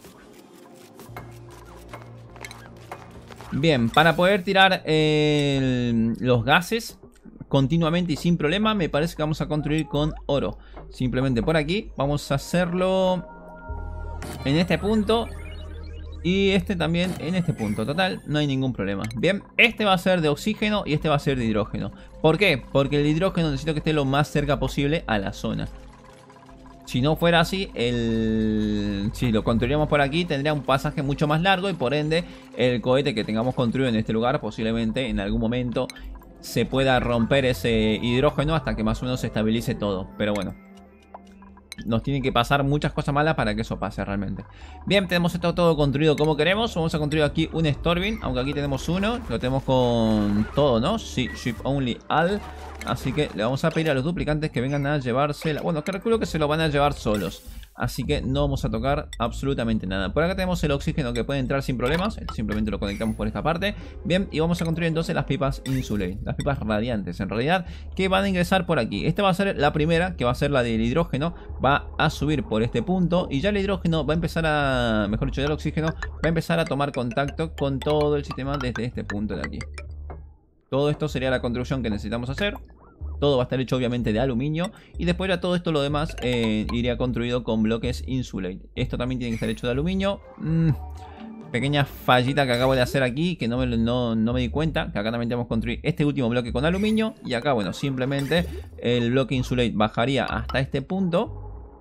Bien, para poder tirar el, los gases continuamente y sin problema, me parece que vamos a construir con oro. Simplemente por aquí vamos a hacerlo en este punto y este también en este punto. Total, no hay ningún problema. Bien, este va a ser de oxígeno y este va a ser de hidrógeno. ¿Por qué? Porque el hidrógeno necesito que esté lo más cerca posible a la zona. Si no fuera así, el... si lo construiríamos por aquí, tendría un pasaje mucho más largo y por ende el cohete que tengamos construido en este lugar posiblemente en algún momento se pueda romper ese hidrógeno hasta que más o menos se estabilice todo. Pero bueno, nos tienen que pasar muchas cosas malas para que eso pase realmente. Bien, tenemos esto todo construido como queremos. Vamos a construir aquí un Storbin, aunque aquí tenemos uno. Lo tenemos con todo, ¿no? Sí, ship only all. Así que le vamos a pedir a los duplicantes que vengan a llevársela. Bueno, calculo que se lo van a llevar solos. Así que no vamos a tocar absolutamente nada. Por acá tenemos el oxígeno que puede entrar sin problemas. Simplemente lo conectamos por esta parte. Bien, y vamos a construir entonces las pipas insulate. Las pipas radiantes en realidad, que van a ingresar por aquí. Esta va a ser la primera, que va a ser la del hidrógeno. Va a subir por este punto. Y ya el hidrógeno va a empezar a... Mejor dicho, ya el oxígeno va a empezar a tomar contacto con todo el sistema desde este punto de aquí. Todo esto sería la construcción que necesitamos hacer. Todo va a estar hecho obviamente de aluminio. Y después ya todo esto lo demás eh, iría construido con bloques insulate. Esto también tiene que estar hecho de aluminio. mm, Pequeña fallita que acabo de hacer aquí, que no me, no, no me di cuenta. Que acá también tenemos que construir este último bloque con aluminio. Y acá, bueno, simplemente el bloque insulate bajaría hasta este punto.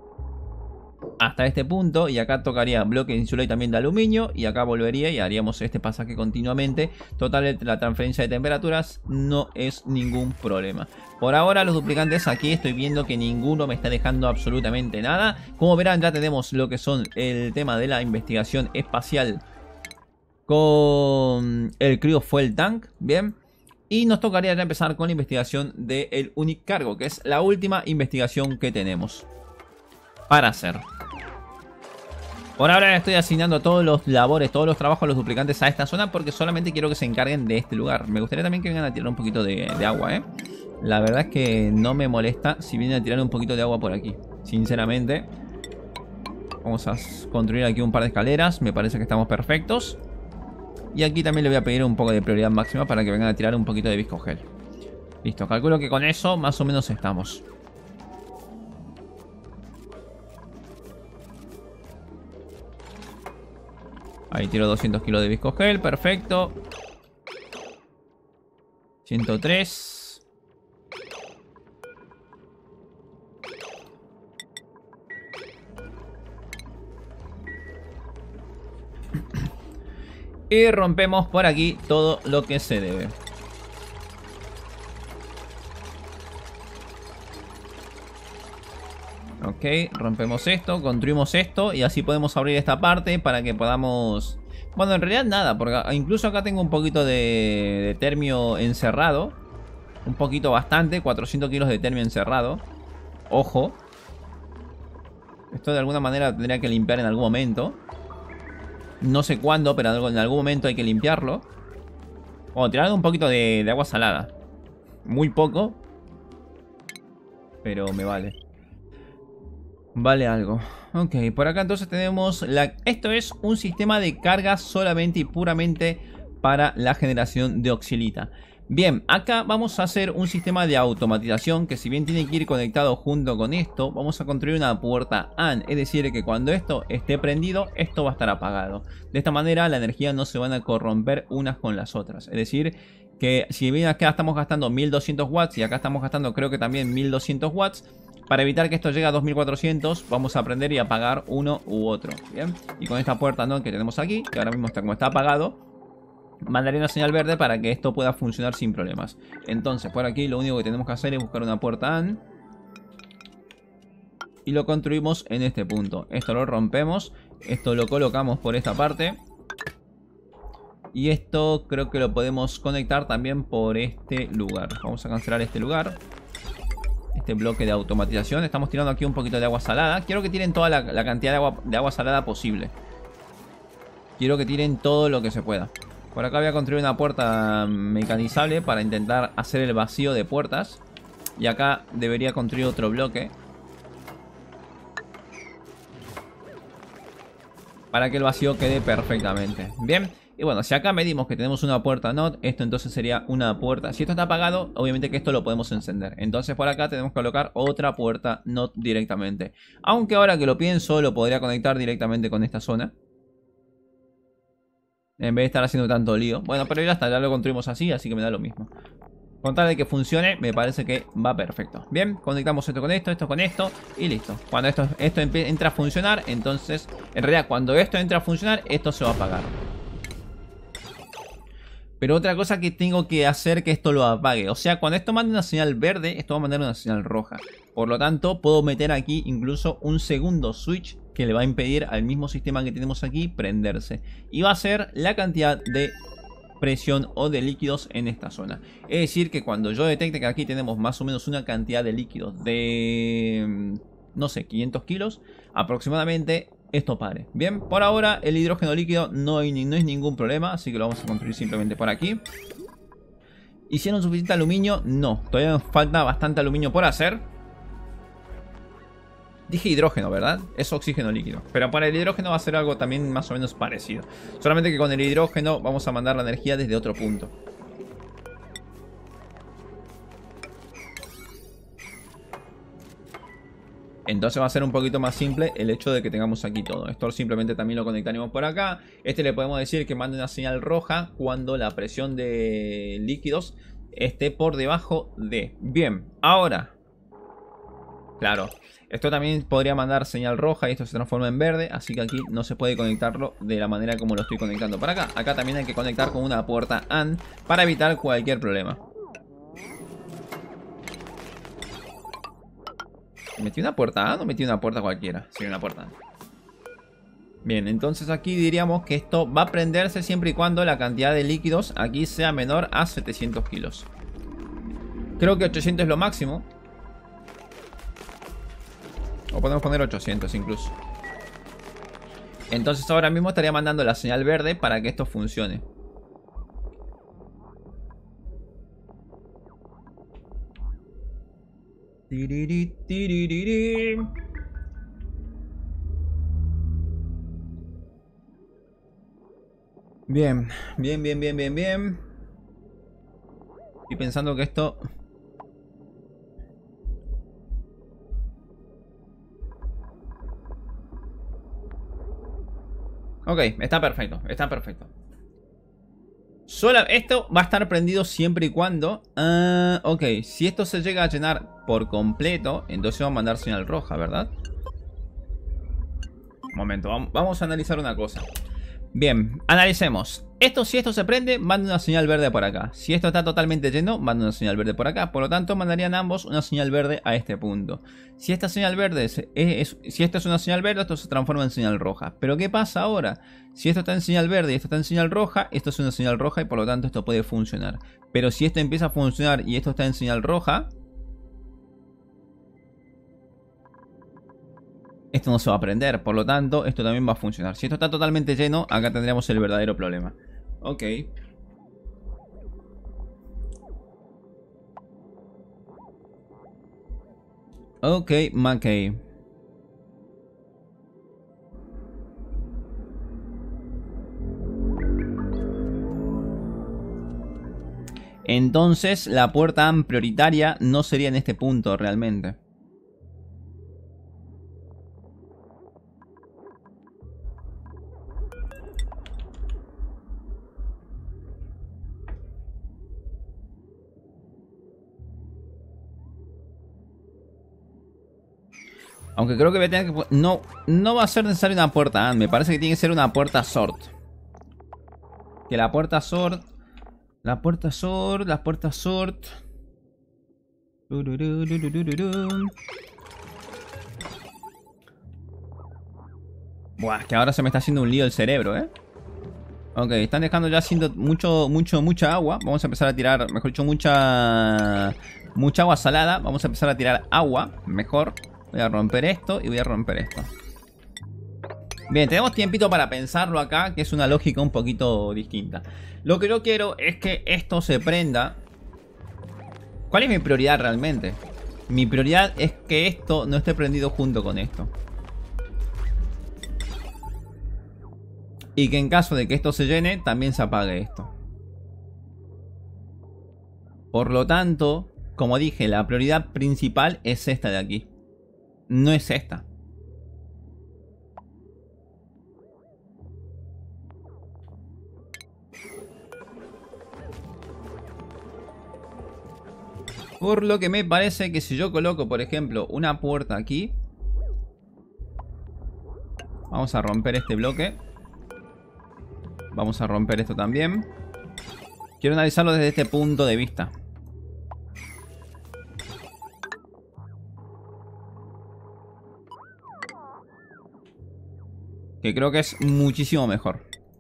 Hasta este punto, y acá tocaría bloque insulate también de aluminio, y acá volvería y haríamos este pasaje continuamente. Total, la transferencia de temperaturas no es ningún problema. Por ahora los duplicantes aquí estoy viendo que ninguno me está dejando absolutamente nada. Como verán, ya tenemos lo que son el tema de la investigación espacial con el Cryo Fuel Tank. Bien. Y nos tocaría ya empezar con la investigación del Unic Cargo, que es la última investigación que tenemos para hacer. Por ahora estoy asignando todos los labores, todos los trabajos a los duplicantes a esta zona, porque solamente quiero que se encarguen de este lugar. Me gustaría también que vengan a tirar un poquito de, de agua, ¿eh? La verdad es que no me molesta si vienen a tirar un poquito de agua por aquí, sinceramente. Vamos a construir aquí un par de escaleras. Me parece que estamos perfectos. Y aquí también le voy a pedir un poco de prioridad máxima para que vengan a tirar un poquito de Visco Gel. Listo, calculo que con eso más o menos estamos. Ahí tiro doscientos kilos de Visco Gel, perfecto. ciento tres. Y rompemos por aquí todo lo que se debe. Ok, Ok, rompemos esto, construimos esto y así podemos abrir esta parte para que podamos... Bueno, en realidad nada, porque incluso acá tengo un poquito de, de termio encerrado. Un poquito bastante, cuatrocientos kilos de termio encerrado. Ojo. Esto de alguna manera tendría que limpiar en algún momento. No sé cuándo, pero en algún momento hay que limpiarlo. Bueno, tirarle un poquito de, de agua salada. Muy poco. Pero me vale. Vale algo. Ok, por acá entonces tenemos... la. Esto es un sistema de carga solamente y puramente para la generación de oxilita. Bien, acá vamos a hacer un sistema de automatización que si bien tiene que ir conectado junto con esto, vamos a construir una puerta A N. Es decir, que cuando esto esté prendido, esto va a estar apagado. De esta manera la energía no se van a corromper unas con las otras. Es decir, que si bien acá estamos gastando mil doscientos watts y acá estamos gastando creo que también mil doscientos watts, para evitar que esto llegue a dos mil cuatrocientos, vamos a prender y apagar uno u otro. Bien, y con esta puerta ¿no? que tenemos aquí, que ahora mismo está como está apagado, mandaré una señal verde para que esto pueda funcionar sin problemas. Entonces por aquí lo único que tenemos que hacer es buscar una puerta A N y lo construimos en este punto. Esto lo rompemos, esto lo colocamos por esta parte y esto creo que lo podemos conectar también por este lugar. Vamos a cancelar este lugar, este bloque de automatización. Estamos tirando aquí un poquito de agua salada. Quiero que tiren toda la, la cantidad de agua, de agua salada posible. Quiero que tiren todo lo que se pueda. Por acá voy a construir una puerta mecanizable para intentar hacer el vacío de puertas. Y acá debería construir otro bloque para que el vacío quede perfectamente. Bien. Y bueno, si acá medimos que tenemos una puerta N O T, esto entonces sería una puerta. Si esto está apagado, obviamente que esto lo podemos encender. Entonces por acá tenemos que colocar otra puerta N O T directamente. Aunque ahora que lo pienso, lo podría conectar directamente con esta zona, en vez de estar haciendo tanto lío. Bueno, pero ya está, ya lo construimos así, así que me da lo mismo. Con tal de que funcione, me parece que va perfecto. Bien, conectamos esto con esto, esto con esto y listo. Cuando esto, esto entra a funcionar, entonces... En realidad, cuando esto entra a funcionar, esto se va a apagar. Pero otra cosa que tengo que hacer que esto lo apague. O sea, cuando esto manda una señal verde, esto va a mandar una señal roja. Por lo tanto, puedo meter aquí incluso un segundo switch que le va a impedir al mismo sistema que tenemos aquí prenderse. Y va a ser la cantidad de presión o de líquidos en esta zona. Es decir, que cuando yo detecte que aquí tenemos más o menos una cantidad de líquidos de... no sé, quinientos kilos aproximadamente... esto pare. Bien, por ahora el hidrógeno líquido no, hay, no es ningún problema, así que lo vamos a construir simplemente por aquí. ¿Hicieron suficiente aluminio? No, todavía nos falta bastante aluminio por hacer. Dije hidrógeno, ¿verdad? Es oxígeno líquido. Pero para el hidrógeno va a ser algo también más o menos parecido. Solamente que con el hidrógeno vamos a mandar la energía desde otro punto. Entonces va a ser un poquito más simple el hecho de que tengamos aquí todo. Esto simplemente también lo conectaremos por acá. Este le podemos decir que mande una señal roja cuando la presión de líquidos esté por debajo de... Bien, ahora... Claro, esto también podría mandar señal roja y esto se transforma en verde. Así que aquí no se puede conectarlo de la manera como lo estoy conectando para acá. Acá también hay que conectar con una puerta A N para evitar cualquier problema. ¿Metí una puerta A o metí una puerta cualquiera? Sí, una puerta A. Bien, entonces aquí diríamos que esto va a prenderse siempre y cuando la cantidad de líquidos aquí sea menor a setecientos kilos. Creo que ochocientos es lo máximo. O podemos poner ochocientos incluso. Entonces ahora mismo estaría mandando la señal verde para que esto funcione. Tiriri, tiriri. Bien, bien, bien, bien, bien, bien. Estoy pensando que esto... Ok, está perfecto, está perfecto. Solo esto va a estar prendido siempre y cuando... Uh, ok, si esto se llega a llenar por completo, entonces va a mandar señal roja, ¿verdad? Un momento, vamos a analizar una cosa. Bien, analicemos. Esto, si esto se prende, manda una señal verde por acá. Si esto está totalmente lleno, manda una señal verde por acá. Por lo tanto, mandarían ambos una señal verde a este punto. Si esta señal verde es, es, es, si esto es una señal verde, esto se transforma en señal roja. Pero ¿qué pasa ahora? Si esto está en señal verde y esto está en señal roja, esto es una señal roja y por lo tanto esto puede funcionar. Pero si esto empieza a funcionar y esto está en señal roja, esto no se va a prender, por lo tanto, esto también va a funcionar. Si esto está totalmente lleno, acá tendríamos el verdadero problema. Ok. Ok, Mackey. Entonces, la puerta A M prioritaria no sería en este punto realmente. Aunque creo que voy a tener que... No, no va a ser necesaria una puerta A M. Me parece que tiene que ser una puerta sort. Que la puerta sort... La puerta sort... La puerta sort... Buah, es que ahora se me está haciendo un lío el cerebro, ¿eh? Ok, están dejando ya haciendo mucho, mucho, mucha agua. Vamos a empezar a tirar, mejor dicho, mucha... Mucha agua salada. Vamos a empezar a tirar agua, mejor. Voy a romper esto y voy a romper esto. Bien, tenemos tiempito para pensarlo acá, que es una lógica un poquito distinta. Lo que yo quiero es que esto se prenda. ¿Cuál es mi prioridad realmente? Mi prioridad es que esto no esté prendido junto con esto. Y que en caso de que esto se llene, también se apague esto. Por lo tanto, como dije, la prioridad principal es esta de aquí. No es esta. Por lo que me parece que si yo coloco, por ejemplo, una puerta aquí. Vamos a romper este bloque. Vamos a romper esto también. Quiero analizarlo desde este punto de vista. Que creo que es muchísimo mejor.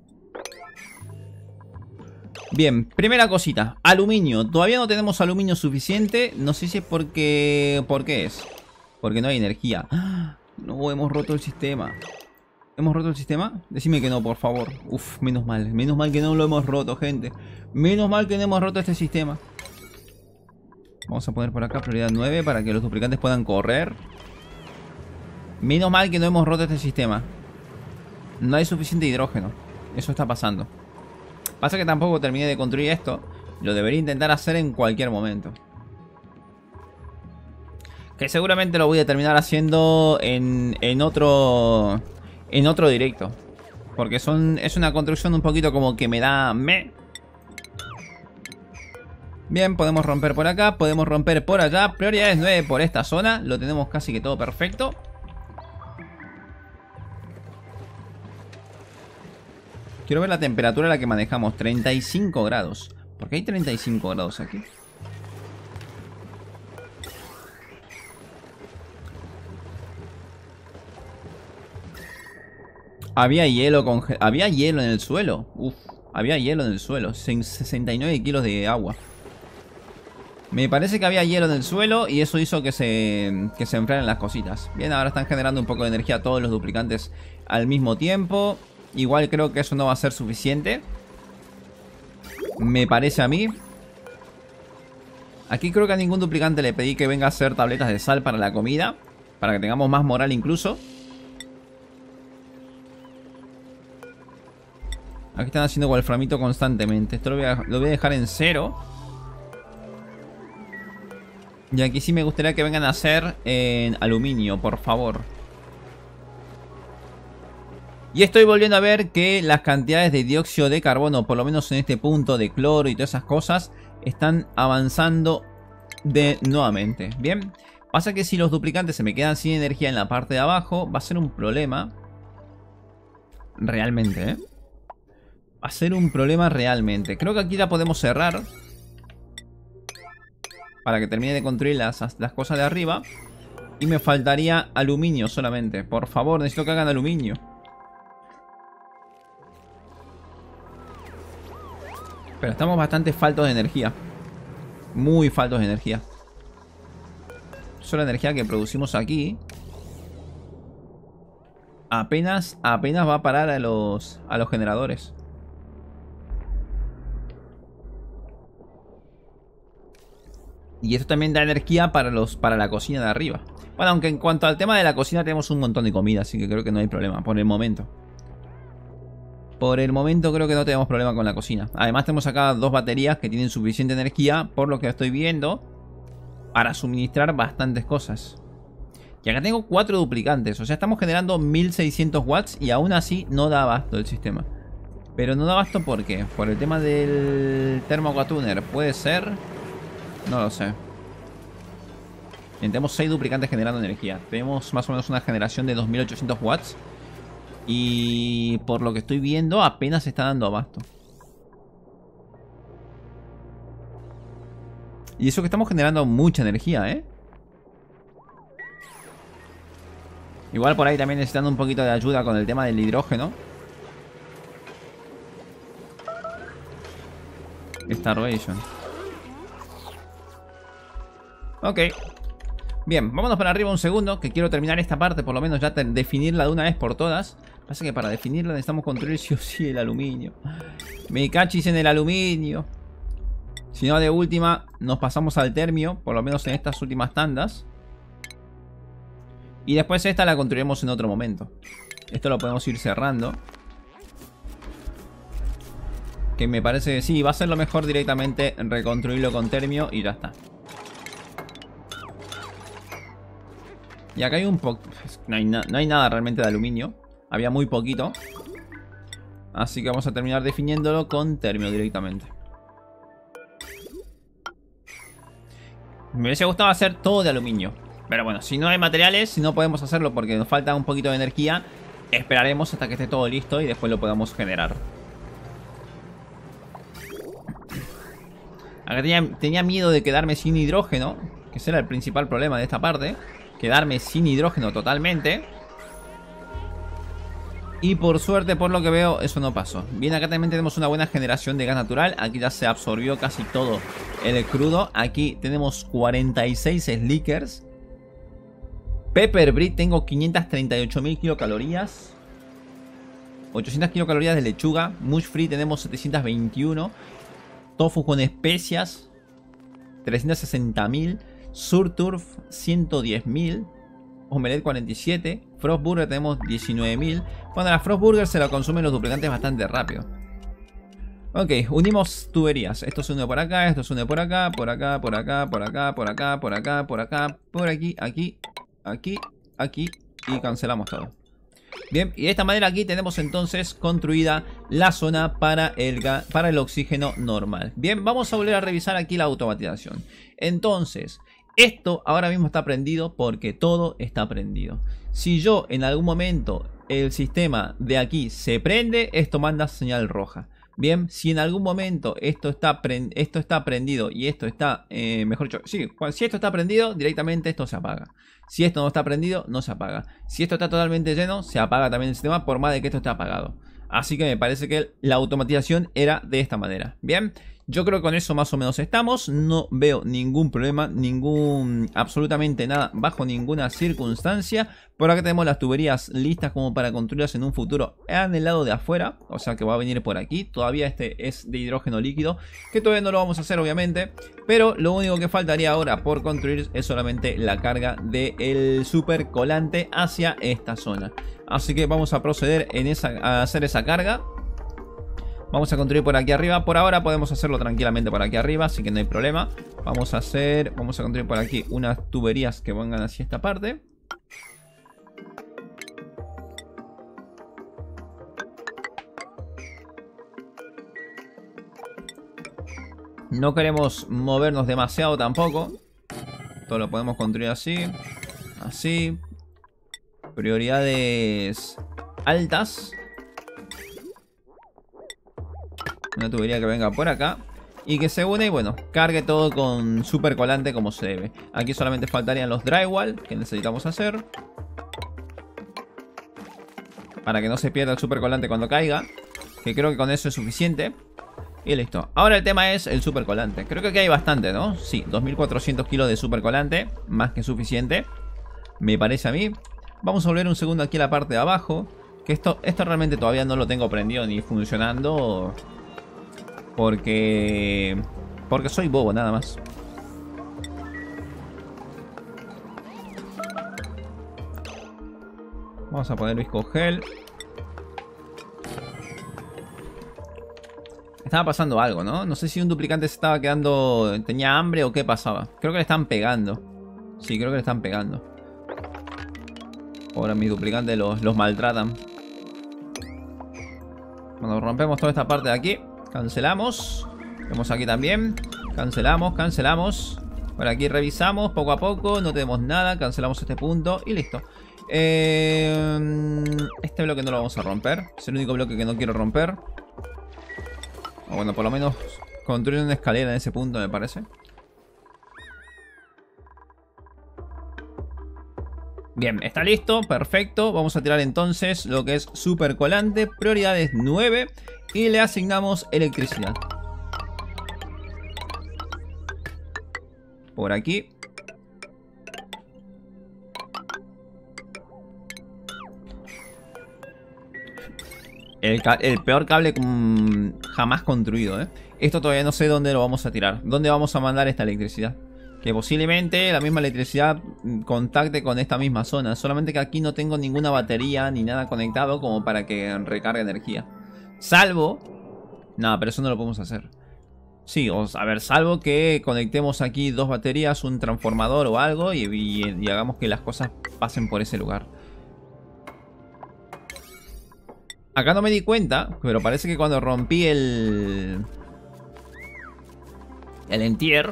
Bien, primera cosita. Aluminio. Todavía no tenemos aluminio suficiente. No sé si es porque... ¿Por qué es? Porque no hay energía. No, hemos roto el sistema. ¿Hemos roto el sistema? Decime que no, por favor. Uf, menos mal. Menos mal que no lo hemos roto, gente. Menos mal que no hemos roto este sistema. Vamos a poner por acá prioridad nueve para que los duplicantes puedan correr. Menos mal que no hemos roto este sistema. No hay suficiente hidrógeno. Eso está pasando. Pasa que tampoco terminé de construir esto. Lo debería intentar hacer en cualquier momento. Que seguramente lo voy a terminar haciendo en, en otro... En otro directo. Porque son, es una construcción un poquito como que me da... me. Bien, podemos romper por acá. Podemos romper por allá. Prioridades nueve por esta zona. Lo tenemos casi que todo perfecto. Quiero ver la temperatura a la que manejamos. treinta y cinco grados. ¿Por qué hay treinta y cinco grados aquí? Había hielo conge- Había hielo en el suelo. Uf, había hielo en el suelo. sesenta y nueve kilos de agua. Me parece que había hielo en el suelo y eso hizo que se, que se enfriaran las cositas. Bien, ahora están generando un poco de energía todos los duplicantes al mismo tiempo. Igual creo que eso no va a ser suficiente. Me parece a mí. Aquí creo que a ningún duplicante le pedí que venga a hacer tabletas de sal para la comida. Para que tengamos más moral incluso. Aquí están haciendo wolframito constantemente. Esto lo voy, a, lo voy a dejar en cero. Y aquí sí me gustaría que vengan a hacer en aluminio, por favor. Y estoy volviendo a ver que las cantidades de dióxido de carbono, por lo menos en este punto de cloro y todas esas cosas, están avanzando de nuevamente. Bien, pasa que si los duplicantes se me quedan sin energía en la parte de abajo, va a ser un problema. Realmente, ¿eh? a ser un problema realmente. Creo que aquí la podemos cerrar. Para que termine de construir las, las cosas de arriba. Y me faltaría aluminio solamente. Por favor, necesito que hagan aluminio. Pero estamos bastante faltos de energía. Muy faltos de energía. Solo la energía que producimos aquí Apenas, apenas va a parar a los, a los generadores. Y esto también da energía para, los, para la cocina de arriba. Bueno, aunque en cuanto al tema de la cocina tenemos un montón de comida, así que creo que no hay problema por el momento. Por el momento creo que no tenemos problema con la cocina. Además tenemos acá dos baterías que tienen suficiente energía, por lo que estoy viendo, para suministrar bastantes cosas. Y acá tengo cuatro duplicantes, o sea, estamos generando mil seiscientos watts y aún así no da abasto el sistema. Pero no da abasto ¿por qué? Por el tema del Thermocotuner, puede ser... No lo sé. Tenemos seis duplicantes generando energía. Tenemos más o menos una generación de dos mil ochocientos watts. Y por lo que estoy viendo apenas se está dando abasto. Y eso que estamos generando mucha energía, ¿eh? Igual por ahí también necesitando un poquito de ayuda con el tema del hidrógeno. Starvation. Ok. Bien, vámonos para arriba un segundo, que quiero terminar esta parte, por lo menos ya definirla de una vez por todas. Pasa que para definirla necesitamos construir sí o sí el aluminio. Me cachis en el aluminio. Si no, de última nos pasamos al termio, por lo menos en estas últimas tandas. Y después esta la construiremos en otro momento. Esto lo podemos ir cerrando. Que me parece que sí, va a ser lo mejor directamente reconstruirlo con termio y ya está. Y acá hay un poco... No, no hay nada realmente de aluminio. Había muy poquito. Así que vamos a terminar definiéndolo con termio directamente. Me hubiese gustado hacer todo de aluminio. Pero bueno, si no hay materiales, si no podemos hacerlo porque nos falta un poquito de energía, esperaremos hasta que esté todo listo y después lo podamos generar. Acá tenía, tenía miedo de quedarme sin hidrógeno, que ese era el principal problema de esta parte. Quedarme sin hidrógeno totalmente. Y por suerte, por lo que veo, eso no pasó. Bien, acá también tenemos una buena generación de gas natural. Aquí ya se absorbió casi todo el crudo. Aquí tenemos cuarenta y seis slickers. Pepper Breed tengo quinientas treinta y ocho mil kilocalorías. ochocientas kilocalorías de lechuga. Mush Free tenemos setecientos veintiuno. Tofu con especias trescientos sesenta mil. Surturf ciento diez mil. Omelette cuarenta y siete. Frostburger tenemos diecinueve mil. Bueno, la Frostburger se la consumen los duplicantes bastante rápido. Ok, unimos tuberías. Esto se une por acá, esto se une por acá, por acá, por acá, por acá, por acá, por acá, por acá, por aquí, aquí, aquí, aquí. Y cancelamos todo. Bien, y de esta manera aquí tenemos entonces construida la zona para el, para el oxígeno normal. Bien, vamos a volver a revisar aquí la automatización. Entonces... esto ahora mismo está prendido porque todo está prendido. Si yo en algún momento el sistema de aquí se prende, esto manda señal roja. Bien, si en algún momento esto está, esto está prendido y esto está, eh, mejor dicho, sí, si esto está prendido, directamente esto se apaga. Si esto no está prendido, no se apaga. Si esto está totalmente lleno, se apaga también el sistema por más de que esto esté apagado. Así que me parece que la automatización era de esta manera. Bien, yo creo que con eso más o menos estamos. No veo ningún problema, ningún, absolutamente nada, bajo ninguna circunstancia. Por acá tenemos las tuberías listas como para construirlas en un futuro en el lado de afuera. O sea que va a venir por aquí. Todavía este es de hidrógeno líquido, que todavía no lo vamos a hacer obviamente. Pero lo único que faltaría ahora por construir es solamente la carga del super colante hacia esta zona. Así que vamos a proceder en esa, a hacer esa carga. Vamos a construir por aquí arriba. Por ahora podemos hacerlo tranquilamente por aquí arriba, así que no hay problema. Vamos a hacer, vamos a construir por aquí unas tuberías que vengan hacia esta parte. No queremos movernos demasiado tampoco. Todo lo podemos construir así. Así. Prioridades altas. Una tubería que venga por acá. Y que se une y bueno, cargue todo con super colante como se debe. Aquí solamente faltarían los drywall que necesitamos hacer. Para que no se pierda el super colante cuando caiga. Que creo que con eso es suficiente. Y listo. Ahora el tema es el super colante. Creo que aquí hay bastante, ¿no? Sí, dos mil cuatrocientos kilos de super colante. Más que suficiente. Me parece a mí. Vamos a volver un segundo aquí a la parte de abajo. Que esto, esto realmente todavía no lo tengo prendido ni funcionando. Porque... Porque soy bobo, nada más. Vamos a poner visco gel. Estaba pasando algo, ¿no? No sé si un duplicante se estaba quedando... Tenía hambre o qué pasaba. Creo que le están pegando. Sí, creo que le están pegando. Ahora mis duplicantes los, los maltratan. Cuando rompemos toda esta parte de aquí, cancelamos. Vemos aquí también. Cancelamos, cancelamos. Por aquí revisamos poco a poco. No tenemos nada. Cancelamos este punto y listo. Eh, este bloque no lo vamos a romper. Es el único bloque que no quiero romper. O bueno, por lo menos construir una escalera en ese punto, me parece. Bien, está listo, perfecto. Vamos a tirar entonces lo que es super colante. Prioridades nueve. Y le asignamos electricidad. Por aquí. El, el peor cable mmm, jamás construido, ¿eh? Esto todavía no sé dónde lo vamos a tirar. ¿Dónde vamos a mandar esta electricidad? Que posiblemente la misma electricidad contacte con esta misma zona. Solamente que aquí no tengo ninguna batería ni nada conectado como para que recargue energía. Salvo... No, pero eso no lo podemos hacer. Sí, o, a ver, salvo que conectemos aquí dos baterías, un transformador o algo y, y, y hagamos que las cosas pasen por ese lugar. Acá no me di cuenta, pero parece que cuando rompí el... El entier...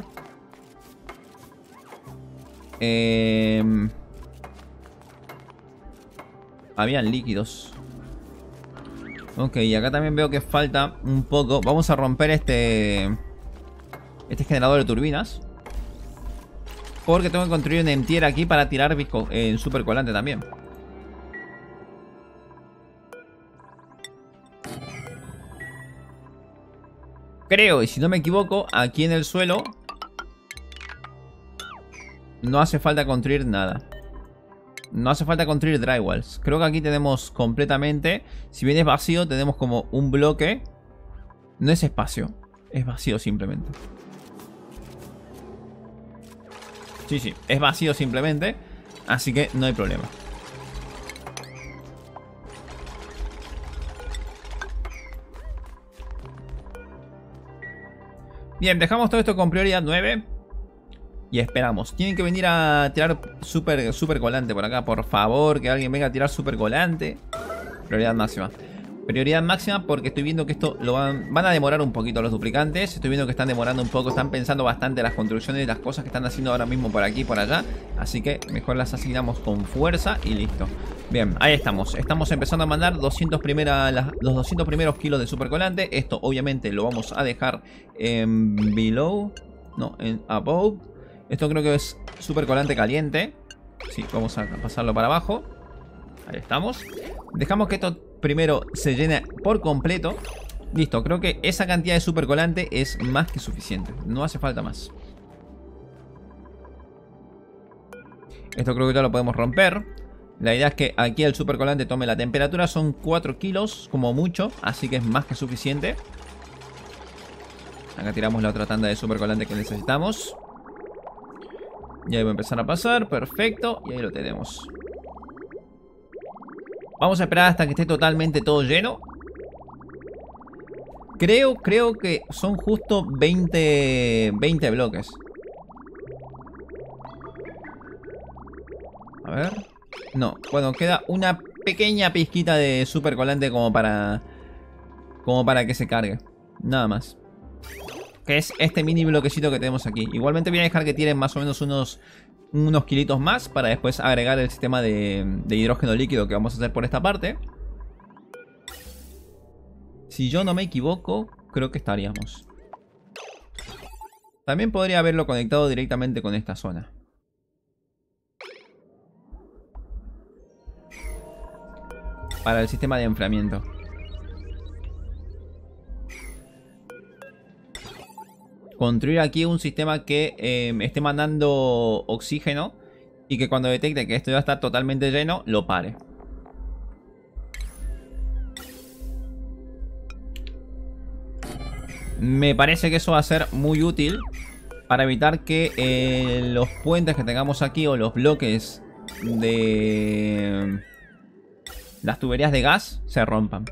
Eh, habían líquidos. Ok, y acá también veo que falta un poco. Vamos a romper este... Este generador de turbinas. Porque tengo que construir un entier aquí para tirar visco, en super colante también. Creo, y si no me equivoco, aquí en el suelo no hace falta construir nada. No hace falta construir drywalls. Creo que aquí tenemos completamente... Si bien es vacío, tenemos como un bloque. No es espacio, es vacío simplemente. Sí, sí, es vacío simplemente. Así que no hay problema. Bien, dejamos todo esto con prioridad nueve. Y esperamos. Tienen que venir a tirar super, super colante por acá. Por favor, que alguien venga a tirar super colante. Prioridad máxima. Prioridad máxima porque estoy viendo que esto lo van, van a demorar un poquito los duplicantes. Estoy viendo que están demorando un poco. Están pensando bastante las construcciones y las cosas que están haciendo ahora mismo por aquí y por allá. Así que mejor las asignamos con fuerza y listo. Bien, ahí estamos. Estamos empezando a mandar doscientos primera, las, los doscientos primeros kilos de super colante. Esto obviamente lo vamos a dejar en below. No, en above. Esto creo que es super colante caliente. Sí, vamos a pasarlo para abajo. Ahí estamos. Dejamos que esto primero se llene por completo. Listo, creo que esa cantidad de super colante es más que suficiente. No hace falta más. Esto creo que ya lo podemos romper. La idea es que aquí el super colante tome la temperatura. Son cuatro kilos como mucho, así que es más que suficiente. Acá tiramos la otra tanda de super colante que necesitamos. Y ahí va a empezar a pasar, perfecto. Y ahí lo tenemos. Vamos a esperar hasta que esté totalmente todo lleno. Creo, creo que son justo veinte, veinte bloques. A ver. No, bueno, queda una pequeña pizquita de super colante como para... Como para que se cargue. Nada más. Que es este mini bloquecito que tenemos aquí. Igualmente voy a dejar que tiren más o menos unos, unos kilitos más para después agregar el sistema de, de hidrógeno líquido que vamos a hacer por esta parte. Si yo no me equivoco, creo que estaríamos. También podría haberlo conectado directamente con esta zona. Para el sistema de enfriamiento. Construir aquí un sistema que eh, esté mandando oxígeno y que cuando detecte que esto ya está totalmente lleno, lo pare. Me parece que eso va a ser muy útil para evitar que eh, los puentes que tengamos aquí o los bloques de las tuberías de gas se rompan.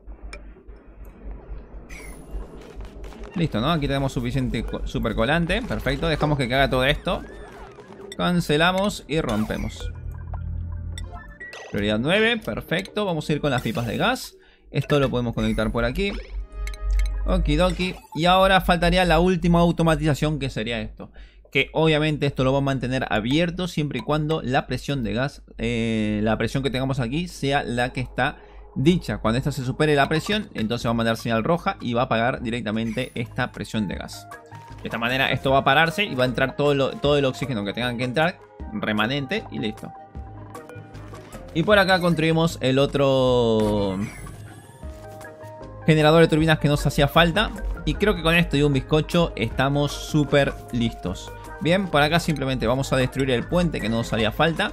Listo, ¿no? Aquí tenemos suficiente supercolante. Perfecto, dejamos que haga todo esto. Cancelamos y rompemos. Prioridad nueve, perfecto. Vamos a ir con las pipas de gas. Esto lo podemos conectar por aquí. Okidoki. Y ahora faltaría la última automatización, que sería esto. Que obviamente esto lo va a mantener abierto siempre y cuando la presión de gas, eh, la presión que tengamos aquí, sea la que está dicha. Cuando esta se supere la presión, entonces va a mandar señal roja y va a apagar directamente esta presión de gas. De esta manera esto va a pararse y va a entrar todo, lo, todo el oxígeno que tengan que entrar, remanente, y listo. Y por acá construimos el otro generador de turbinas que nos hacía falta. Y creo que con esto y un bizcocho estamos súper listos. Bien, por acá simplemente vamos a destruir el puente que nos haría falta.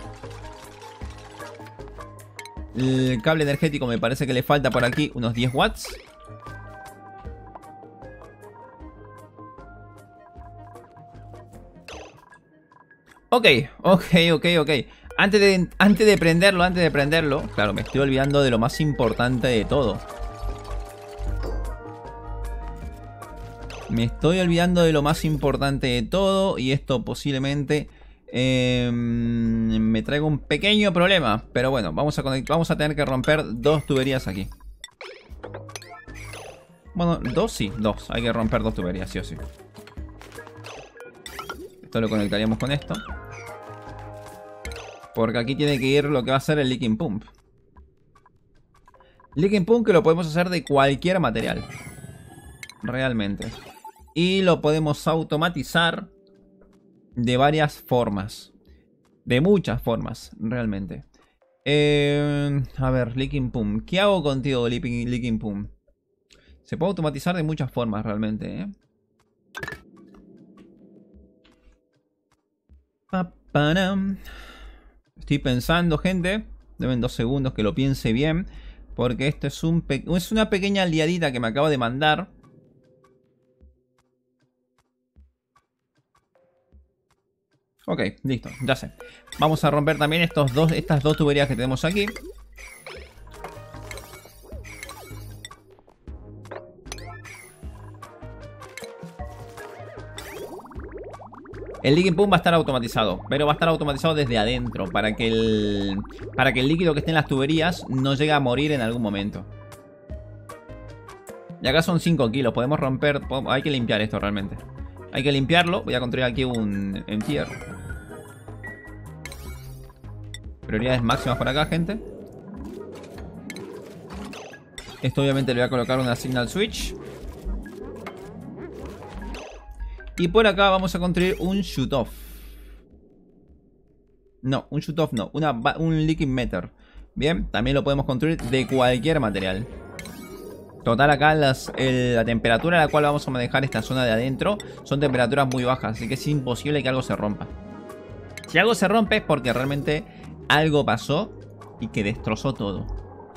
El cable energético me parece que le falta por aquí unos diez watts. Ok, ok, ok, ok. Antes de, antes de prenderlo, antes de prenderlo, claro, me estoy olvidando de lo más importante de todo. Me estoy olvidando de lo más importante de todo. Y esto posiblemente eh, me traiga un pequeño problema. Pero bueno, vamos a, vamos a tener que romper dos tuberías aquí. Bueno, dos sí, dos. Hay que romper dos tuberías, sí o sí. Esto lo conectaríamos con esto. Porque aquí tiene que ir lo que va a ser el leaking pump. Leaking pump que lo podemos hacer de cualquier material. Realmente. Y lo podemos automatizar de varias formas. De muchas formas, realmente. Eh, a ver, leaking pump. ¿Qué hago contigo, leaking, leaking pump? Se puede automatizar de muchas formas, realmente, ¿eh? Pa-pa-ram. Estoy pensando, gente. Deben dos segundos que lo piense bien. Porque esto es, un es una pequeña liadita que me acabo de mandar. Ok, listo, ya sé. Vamos a romper también estos dos, estas dos tuberías que tenemos aquí. El leaking pump va a estar automatizado, pero va a estar automatizado desde adentro para que el para que el líquido que esté en las tuberías no llegue a morir en algún momento. Y acá son cinco kilos, podemos romper, hay que limpiar esto realmente. Hay que limpiarlo, voy a construir aquí un emptier. Prioridades máximas por acá, gente. Esto obviamente le voy a colocar una signal switch. Y por acá vamos a construir un shoot off. No, un shoot off no, una, un leaking meter. Bien, también lo podemos construir de cualquier material. Total, acá las, el, la temperatura a la cual vamos a manejar esta zona de adentro son temperaturas muy bajas, así que es imposible que algo se rompa. Si algo se rompe es porque realmente algo pasó y que destrozó todo.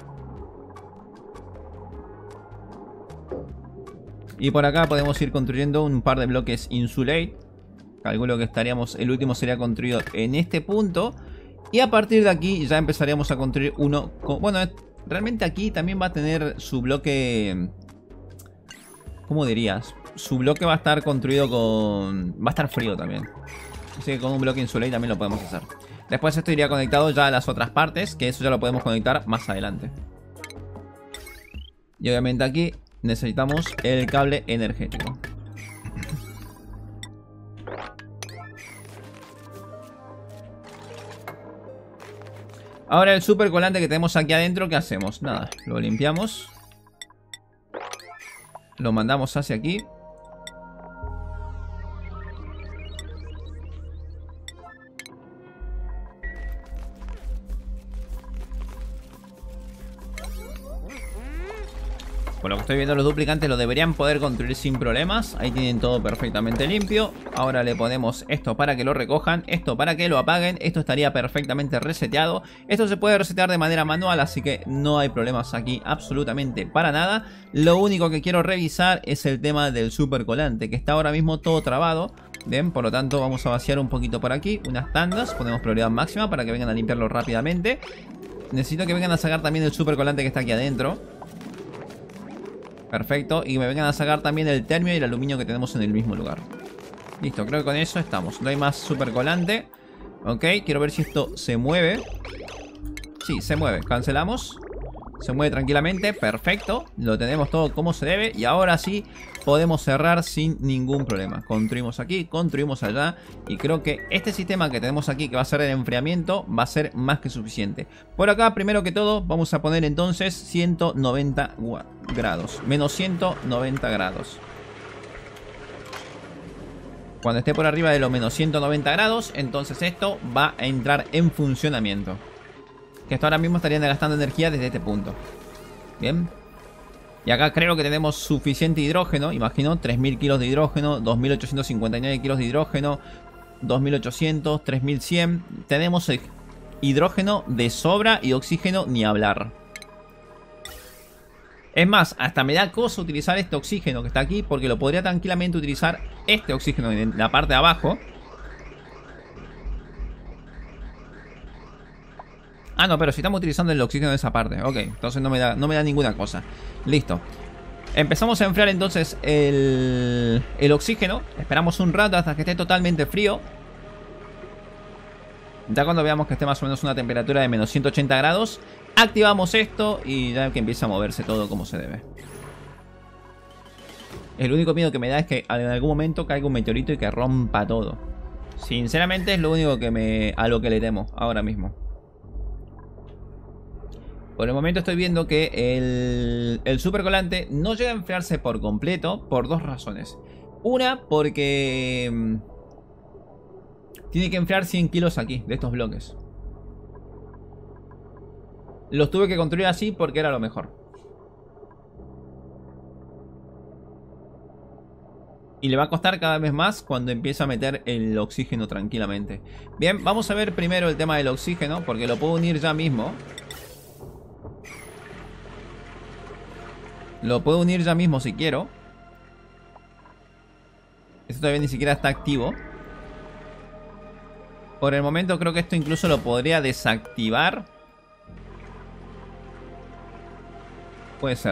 Y por acá podemos ir construyendo un par de bloques insulate. Calculo que estaríamos, el último sería construido en este punto. Y a partir de aquí ya empezaríamos a construir uno con, bueno, realmente aquí también va a tener su bloque, ¿cómo dirías? Su bloque va a estar construido con, va a estar frío también. Así que con un bloque insulate también lo podemos hacer. Después esto iría conectado ya a las otras partes, que eso ya lo podemos conectar más adelante. Y obviamente aquí necesitamos el cable energético. Ahora el super colante que tenemos aquí adentro, ¿qué hacemos? Nada, lo limpiamos. Lo mandamos hacia aquí. Por lo que estoy viendo, los duplicantes lo deberían poder construir sin problemas. Ahí tienen todo perfectamente limpio. Ahora le ponemos esto para que lo recojan, esto para que lo apaguen. Esto estaría perfectamente reseteado. Esto se puede resetear de manera manual, así que no hay problemas aquí absolutamente para nada. Lo único que quiero revisar es el tema del super colante, que está ahora mismo todo trabado. Bien, por lo tanto vamos a vaciar un poquito por aquí, unas tandas. Ponemos prioridad máxima para que vengan a limpiarlo rápidamente. Necesito que vengan a sacar también el super colante que está aquí adentro. Perfecto, y me vengan a sacar también el termio y el aluminio que tenemos en el mismo lugar. Listo, creo que con eso estamos. No hay más super colante. Ok, quiero ver si esto se mueve. Sí, se mueve, cancelamos. Se mueve tranquilamente, perfecto. Lo tenemos todo como se debe. Y ahora sí podemos cerrar sin ningún problema. Construimos aquí, construimos allá. Y creo que este sistema que tenemos aquí, que va a ser el enfriamiento, va a ser más que suficiente. Por acá, primero que todo, vamos a poner entonces ciento noventa grados. Menos ciento noventa grados. Cuando esté por arriba de los menos ciento noventa grados, entonces esto va a entrar en funcionamiento. Que esto ahora mismo estaría gastando energía desde este punto. Bien. Y acá creo que tenemos suficiente hidrógeno. Imagino, tres mil kilos de hidrógeno, dos mil ochocientos cincuenta y nueve kilos de hidrógeno, dos mil ochocientos, tres mil cien. Tenemos hidrógeno de sobra y oxígeno ni hablar. Es más, hasta me da cosa utilizar este oxígeno que está aquí, porque lo podría tranquilamente utilizar este oxígeno en la parte de abajo. Ah, no, pero si estamos utilizando el oxígeno de esa parte. Ok, entonces no me da, no me da ninguna cosa. Listo. Empezamos a enfriar entonces el, el oxígeno. Esperamos un rato hasta que esté totalmente frío. Ya cuando veamos que esté más o menos una temperatura de menos ciento ochenta grados, activamos esto y ya que empieza a moverse todo como se debe. El único miedo que me da es que en algún momento caiga un meteorito y que rompa todo. Sinceramente es lo único que me, a lo que le temo ahora mismo. Por el momento estoy viendo que el, el supercolante no llega a enfriarse por completo por dos razones. Una, porque mmm, tiene que enfriar cien kilos aquí, de estos bloques. Los tuve que construir así porque era lo mejor. Y le va a costar cada vez más cuando empiece a meter el oxígeno tranquilamente. Bien, vamos a ver primero el tema del oxígeno, porque lo puedo unir ya mismo. Lo puedo unir ya mismo si quiero. Esto todavía ni siquiera está activo. Por el momento creo que esto incluso lo podría desactivar. Puede ser.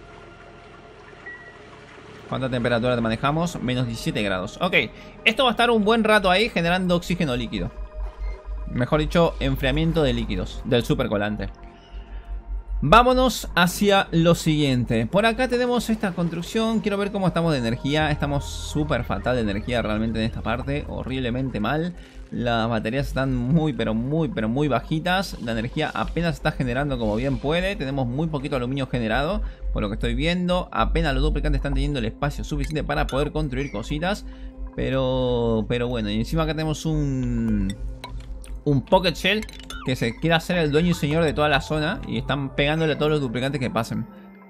¿Cuánta temperatura manejamos? Menos diecisiete grados. Ok, esto va a estar un buen rato ahí generando oxígeno líquido. Mejor dicho, enfriamiento de líquidos del supercolante. Vámonos hacia lo siguiente. Por acá tenemos esta construcción. Quiero ver cómo estamos de energía. Estamos súper fatal de energía realmente en esta parte. Horriblemente mal. Las baterías están muy pero muy pero muy bajitas. La energía apenas está generando como bien puede. Tenemos muy poquito aluminio generado, por lo que estoy viendo. Apenas los duplicantes están teniendo el espacio suficiente para poder construir cositas. Pero, pero bueno, y encima acá tenemos un... un Pocket Shell que se quiere hacer el dueño y señor de toda la zona. Y están pegándole a todos los duplicantes que pasen.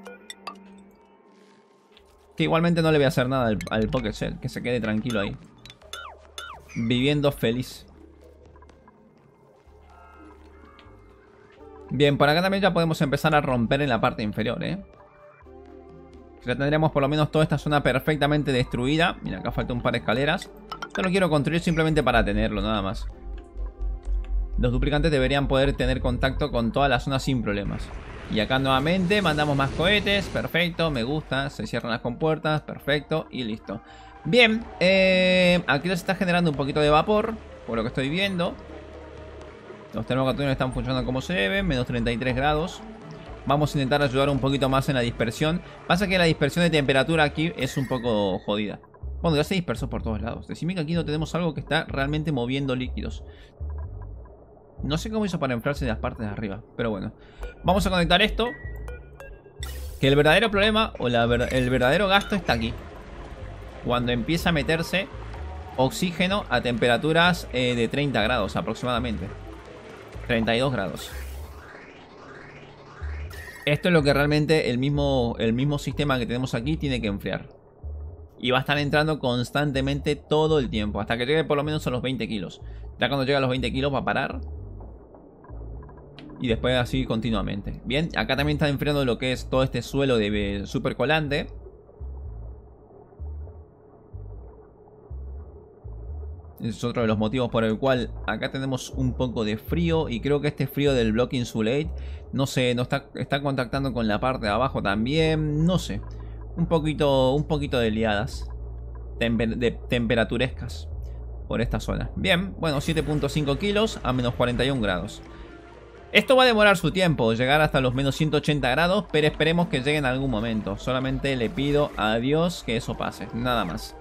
Que igualmente no le voy a hacer nada al, al Pocket Shell. Que se quede tranquilo ahí, viviendo feliz. Bien, por acá también ya podemos empezar a romper en la parte inferior, ¿eh? Ya tendremos por lo menos toda esta zona perfectamente destruida. Mira, acá falta un par de escaleras. Yo lo quiero construir simplemente para tenerlo, nada más. Los duplicantes deberían poder tener contacto con toda la zona sin problemas. Y acá nuevamente mandamos más cohetes. Perfecto, me gusta. Se cierran las compuertas. Perfecto, y listo. Bien, eh, aquí se está generando un poquito de vapor, por lo que estoy viendo. Los termocontenedores están funcionando como se debe. Menos treinta y tres grados. Vamos a intentar ayudar un poquito más en la dispersión. Pasa que la dispersión de temperatura aquí es un poco jodida. Bueno, ya se dispersó por todos lados. Decime que aquí no tenemos algo que está realmente moviendo líquidos. No sé cómo hizo para enfriarse de las partes de arriba, pero bueno. Vamos a conectar esto. Que el verdadero problema o la ver el verdadero gasto está aquí. Cuando empieza a meterse oxígeno a temperaturas eh, de treinta grados aproximadamente. treinta y dos grados. Esto es lo que realmente el mismo, el mismo sistema que tenemos aquí tiene que enfriar. Y va a estar entrando constantemente todo el tiempo. Hasta que llegue por lo menos a los veinte kilos. Ya cuando llegue a los veinte kilos va a parar. Y después así continuamente. Bien, acá también está enfriando lo que es todo este suelo de super colante. Ese es otro de los motivos por el cual acá tenemos un poco de frío. Y creo que este frío del Block Insulate, no sé, no está, está contactando con la parte de abajo también. No sé. Un poquito, un poquito de liadas. Temper, de temperaturescas. Por esta zona. Bien, bueno, siete punto cinco kilos a menos cuarenta y un grados. Esto va a demorar su tiempo, llegar hasta los menos ciento ochenta grados, pero esperemos que llegue en algún momento. Solamente le pido a Dios que eso pase, nada más.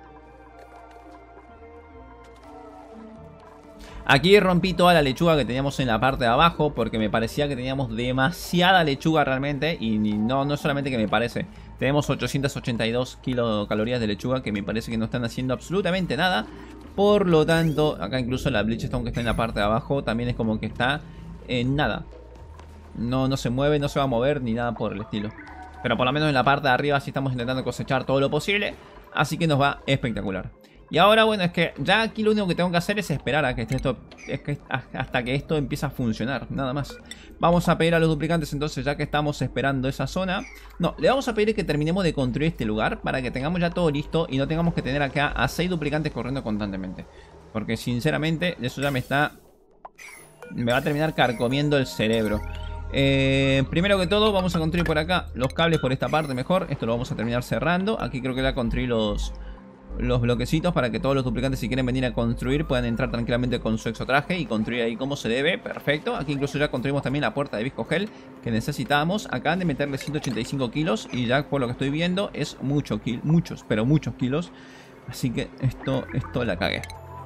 Aquí rompí toda la lechuga que teníamos en la parte de abajo, porque me parecía que teníamos demasiada lechuga realmente. Y no, no solamente que me parece, tenemos ochocientas ochenta y dos kilocalorías de lechuga que me parece que no están haciendo absolutamente nada. Por lo tanto, acá incluso la Bleachstone que está en la parte de abajo también es como que está... en nada. No, no se mueve, no se va a mover ni nada por el estilo. Pero por lo menos en la parte de arriba sí estamos intentando cosechar todo lo posible. Así que nos va espectacular. Y ahora bueno, es que ya aquí lo único que tengo que hacer es esperar a que esto, es que hasta que esto empiece a funcionar. Nada más. Vamos a pedir a los duplicantes entonces, ya que estamos esperando esa zona. No, le vamos a pedir que terminemos de construir este lugar para que tengamos ya todo listo y no tengamos que tener acá a seis duplicantes corriendo constantemente. Porque sinceramente eso ya me está... me va a terminar carcomiendo el cerebro. eh, Primero que todo vamos a construir por acá los cables por esta parte mejor. Esto lo vamos a terminar cerrando. Aquí creo que ya construí los, los bloquecitos para que todos los duplicantes, si quieren venir a construir, puedan entrar tranquilamente con su exotraje y construir ahí como se debe. Perfecto. Aquí incluso ya construimos también la puerta de Viscogel que necesitábamos. Acaban de meterle ciento ochenta y cinco kilos y ya por lo que estoy viendo es mucho kil, muchos, pero muchos kilos. Así que esto, esto la cagué.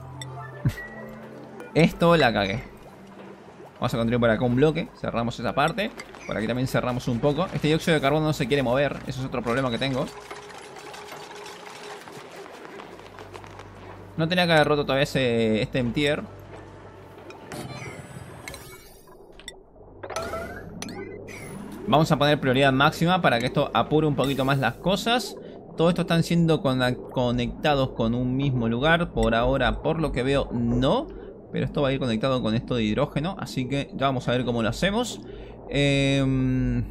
Esto la cagué. Vamos a construir por acá un bloque. Cerramos esa parte. Por aquí también cerramos un poco. Este dióxido de carbono no se quiere mover. Eso es otro problema que tengo. No tenía que haber roto todavía ese, este Emptier. Vamos a poner prioridad máxima para que esto apure un poquito más las cosas. Todo esto están siendo con, conectados con un mismo lugar. Por ahora, por lo que veo, no. Pero esto va a ir conectado con esto de hidrógeno. Así que ya vamos a ver cómo lo hacemos. Eh...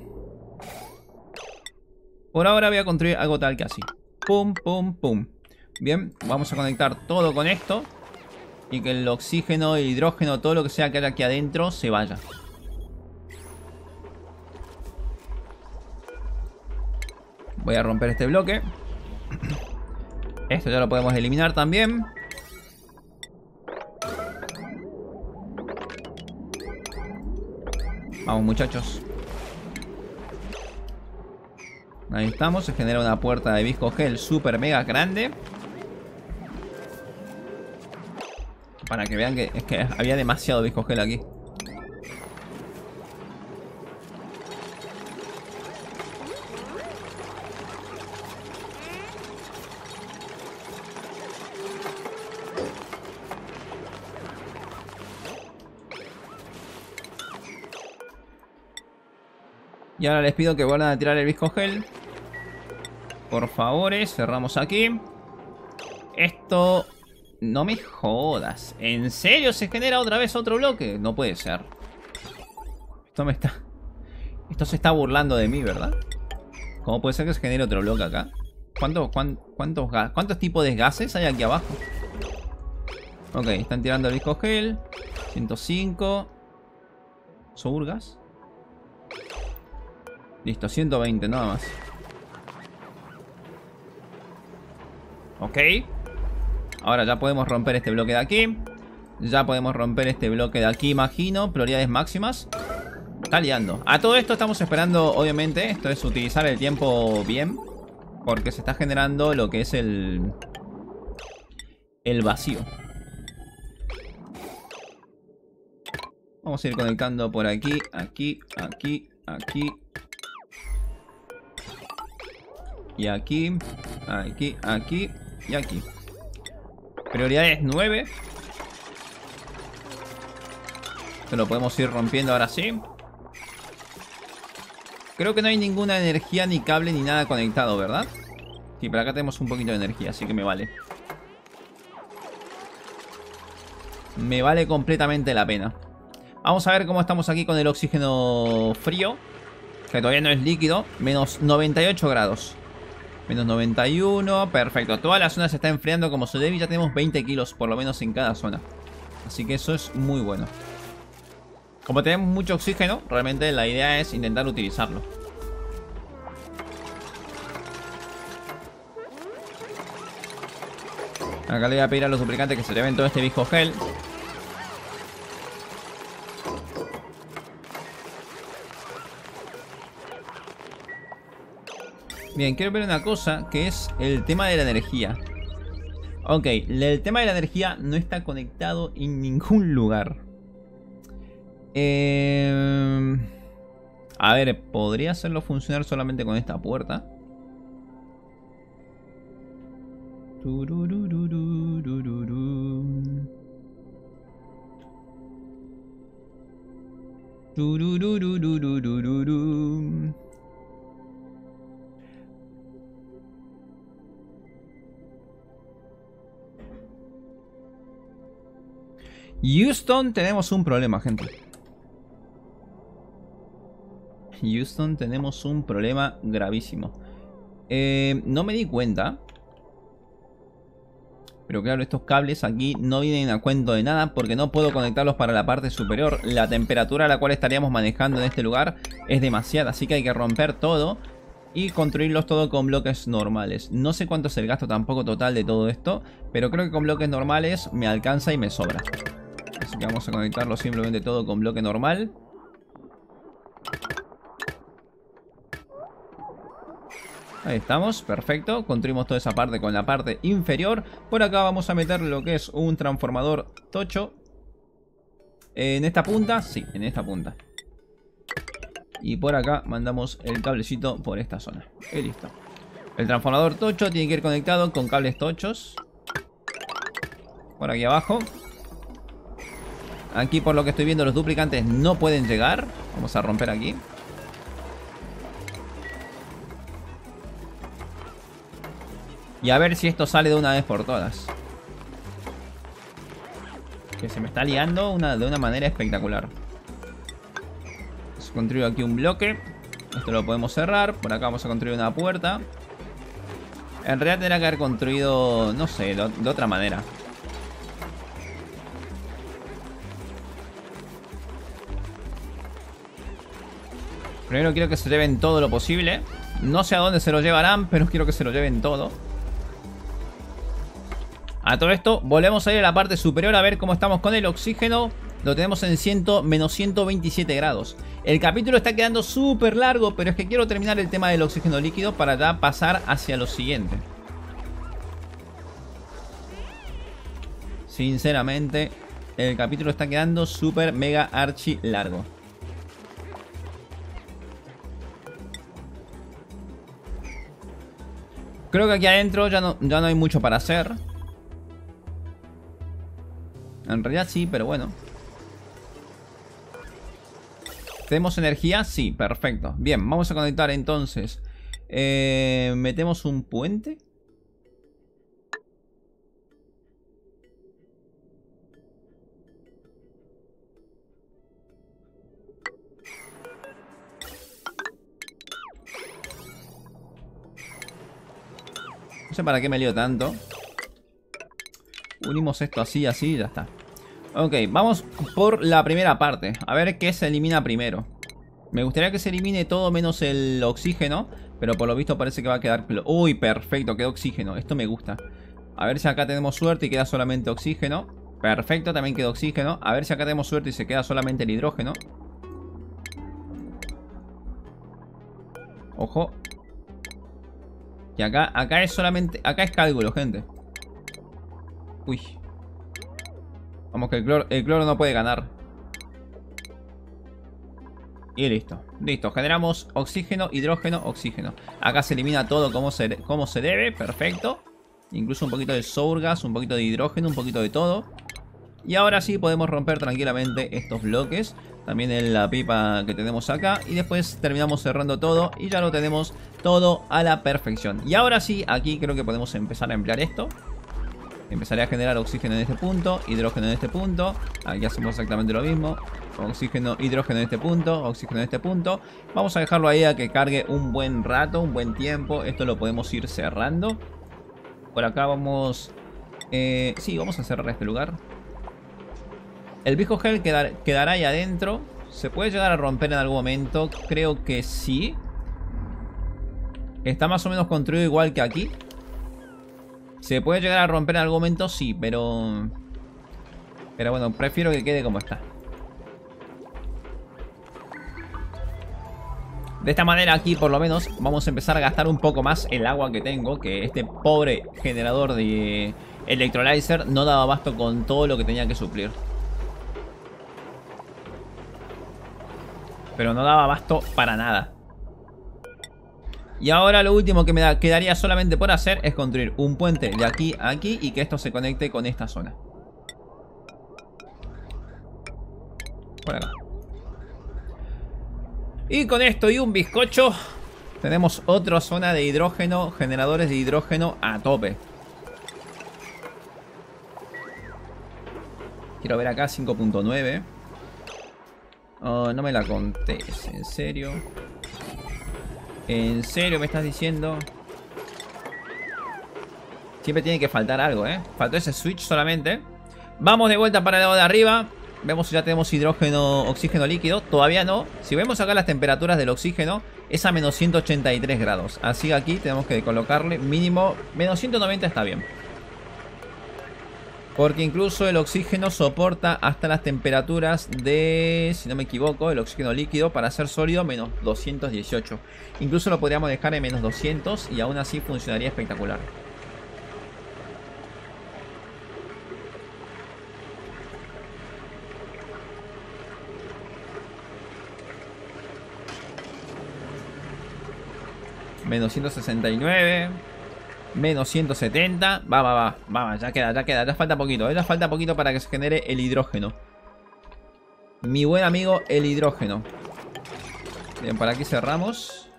Por ahora voy a construir algo tal que así. Pum, pum, pum. Bien, vamos a conectar todo con esto. Y que el oxígeno, el hidrógeno, todo lo que sea que haya aquí adentro se vaya. Voy a romper este bloque. Esto ya lo podemos eliminar también. Vamos, muchachos. Ahí estamos. Se genera una puerta de Viscogel super mega grande. Para que vean que es que había demasiado Viscogel aquí. Y ahora les pido que vuelvan a tirar el Viscogel. Por favor, cerramos aquí. Esto... no me jodas. ¿En serio se genera otra vez otro bloque? No puede ser. Esto me está... Esto se está burlando de mí, ¿verdad? ¿Cómo puede ser que se genere otro bloque acá? ¿Cuántos, cuán, cuántos, gas, ¿Cuántos tipos de gases hay aquí abajo? Ok, están tirando el Viscogel. ciento cinco. ¿Surgas? Listo, ciento veinte nada más. Ok. Ahora ya podemos romper este bloque de aquí. Ya podemos romper este bloque de aquí, imagino. Prioridades máximas. Está liando. A todo esto estamos esperando, obviamente. Esto es utilizar el tiempo bien. Porque se está generando lo que es el... el vacío. Vamos a ir conectando por aquí, aquí, aquí, aquí. y aquí. Aquí, aquí y aquí. Prioridades nueve. Esto lo podemos ir rompiendo ahora sí. Creo que no hay ninguna energía, ni cable, ni nada conectado, ¿verdad? Sí, pero acá tenemos un poquito de energía, así que me vale. Me vale completamente la pena. Vamos a ver cómo estamos aquí con el oxígeno frío, que todavía no es líquido. Menos noventa y ocho grados. Menos noventa y uno, perfecto. Toda la zona se está enfriando como se debe y ya tenemos veinte kilos por lo menos en cada zona. Así que eso es muy bueno. Como tenemos mucho oxígeno, realmente la idea es intentar utilizarlo. Acá le voy a pedir a los duplicantes que se lleven todo este viejo gel. Bien, quiero ver una cosa, que es el tema de la energía. Ok, el tema de la energía no está conectado en ningún lugar. Eh... A ver, ¿podría hacerlo funcionar solamente con esta puerta? Houston, tenemos un problema, gente. Houston, tenemos un problema gravísimo. Eh, no me di cuenta. Pero claro, estos cables aquí no vienen a cuento de nada porque no puedo conectarlos para la parte superior. La temperatura a la cual estaríamos manejando en este lugar es demasiada, así que hay que romper todo y construirlos todo con bloques normales. No sé cuánto es el gasto tampoco total de todo esto, pero creo que con bloques normales me alcanza y me sobra. Así que vamos a conectarlo simplemente todo con bloque normal. Ahí estamos, perfecto. Construimos toda esa parte con la parte inferior. Por acá vamos a meter lo que es un transformador tocho. ¿En esta punta? Sí, en esta punta. Y por acá mandamos el cablecito por esta zona. Y listo. El transformador tocho tiene que ir conectado con cables tochos. Por aquí abajo. Aquí, por lo que estoy viendo, los duplicantes no pueden llegar. Vamos a romper aquí. Y a ver si esto sale de una vez por todas. Que se me está liando una, de una manera espectacular. Vamos a construir aquí un bloque. Esto lo podemos cerrar. Por acá vamos a construir una puerta. En realidad tendrá que haber construido, no sé, de, de otra manera. Primero quiero que se lleven todo lo posible. No sé a dónde se lo llevarán, pero quiero que se lo lleven todo. A todo esto, volvemos a ir a la parte superior a ver cómo estamos con el oxígeno. Lo tenemos en cien, menos ciento veintisiete grados. El capítulo está quedando súper largo, pero es que quiero terminar el tema del oxígeno líquido para ya pasar hacia lo siguiente. Sinceramente, el capítulo está quedando súper mega archi largo. Creo que aquí adentro ya no, ya no hay mucho para hacer. En realidad sí, pero bueno. ¿Tenemos energía? Sí, perfecto. Bien, vamos a conectar entonces. Eh, ¿Metemos un puente? No sé para qué me lío tanto. Unimos esto así, así y ya está. Ok, vamos por la primera parte. A ver qué se elimina primero. Me gustaría que se elimine todo menos el oxígeno, pero por lo visto parece que va a quedar... Uy, perfecto, quedó oxígeno. Esto me gusta. A ver si acá tenemos suerte y queda solamente oxígeno. Perfecto, también quedó oxígeno. A ver si acá tenemos suerte y se queda solamente el hidrógeno. Ojo. Y acá, acá es solamente... Acá es cálculo, gente. Uy. Vamos que el cloro, el cloro no puede ganar. Y listo. Listo. Generamos oxígeno, hidrógeno, oxígeno. Acá se elimina todo como se, como se debe. Perfecto. Incluso un poquito de sourgas, un poquito de hidrógeno, un poquito de todo. Y ahora sí podemos romper tranquilamente estos bloques. También en la pipa que tenemos acá. Y después terminamos cerrando todo. Y ya lo tenemos todo a la perfección. Y ahora sí, aquí creo que podemos empezar a emplear esto. Empezaré a generar oxígeno en este punto, hidrógeno en este punto. Aquí hacemos exactamente lo mismo. Oxígeno, hidrógeno en este punto, oxígeno en este punto. Vamos a dejarlo ahí a que cargue un buen rato, un buen tiempo. Esto lo podemos ir cerrando. Por acá vamos... Eh, sí, vamos a cerrar este lugar. El viejo gel quedar, quedará ahí adentro. ¿Se puede llegar a romper en algún momento? Creo que sí. Está más o menos construido igual que aquí. ¿Se puede llegar a romper en algún momento? Sí, pero... Pero bueno, prefiero que quede como está. De esta manera aquí por lo menos vamos a empezar a gastar un poco más el agua que tengo. Que este pobre generador de electrolyzer no daba abasto con todo lo que tenía que suplir. Pero no daba abasto para nada. Y ahora lo último que me da, quedaría solamente por hacer es construir un puente de aquí a aquí y que esto se conecte con esta zona. Por acá. Y con esto y un bizcocho tenemos otra zona de hidrógeno, generadores de hidrógeno a tope. Quiero ver acá cinco punto nueve. Oh, no me la contés, en serio. ¿En serio me estás diciendo? Siempre tiene que faltar algo, ¿eh? Faltó ese switch solamente. Vamos de vuelta para el lado de arriba. Vemos si ya tenemos hidrógeno, oxígeno líquido. Todavía no. Si vemos acá las temperaturas del oxígeno, es a menos ciento ochenta y tres grados. Así que aquí tenemos que colocarle mínimo menos ciento noventa está bien. Porque incluso el oxígeno soporta hasta las temperaturas de, si no me equivoco, el oxígeno líquido para ser sólido menos doscientos dieciocho. Incluso lo podríamos dejar en menos doscientos y aún así funcionaría espectacular. Menos ciento sesenta y nueve. Menos ciento setenta. Va, va, va, va, ya queda, ya queda. Ya falta poquito, ¿eh? Ya falta poquito para que se genere el hidrógeno. Mi buen amigo, el hidrógeno. Bien, por aquí cerramos.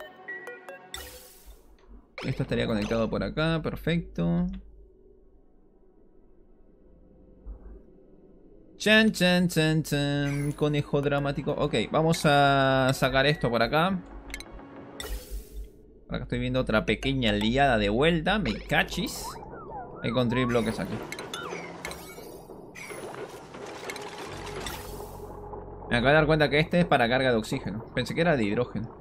Esto estaría conectado por acá, perfecto. Chan, chan, chan, chan. Conejo dramático. Ok, vamos a sacar esto por acá. Acá estoy viendo otra pequeña liada de vuelta. Me cachis. Hay que construir bloques aquí. Me acabo de dar cuenta que este es para carga de oxígeno. Pensé que era de hidrógeno.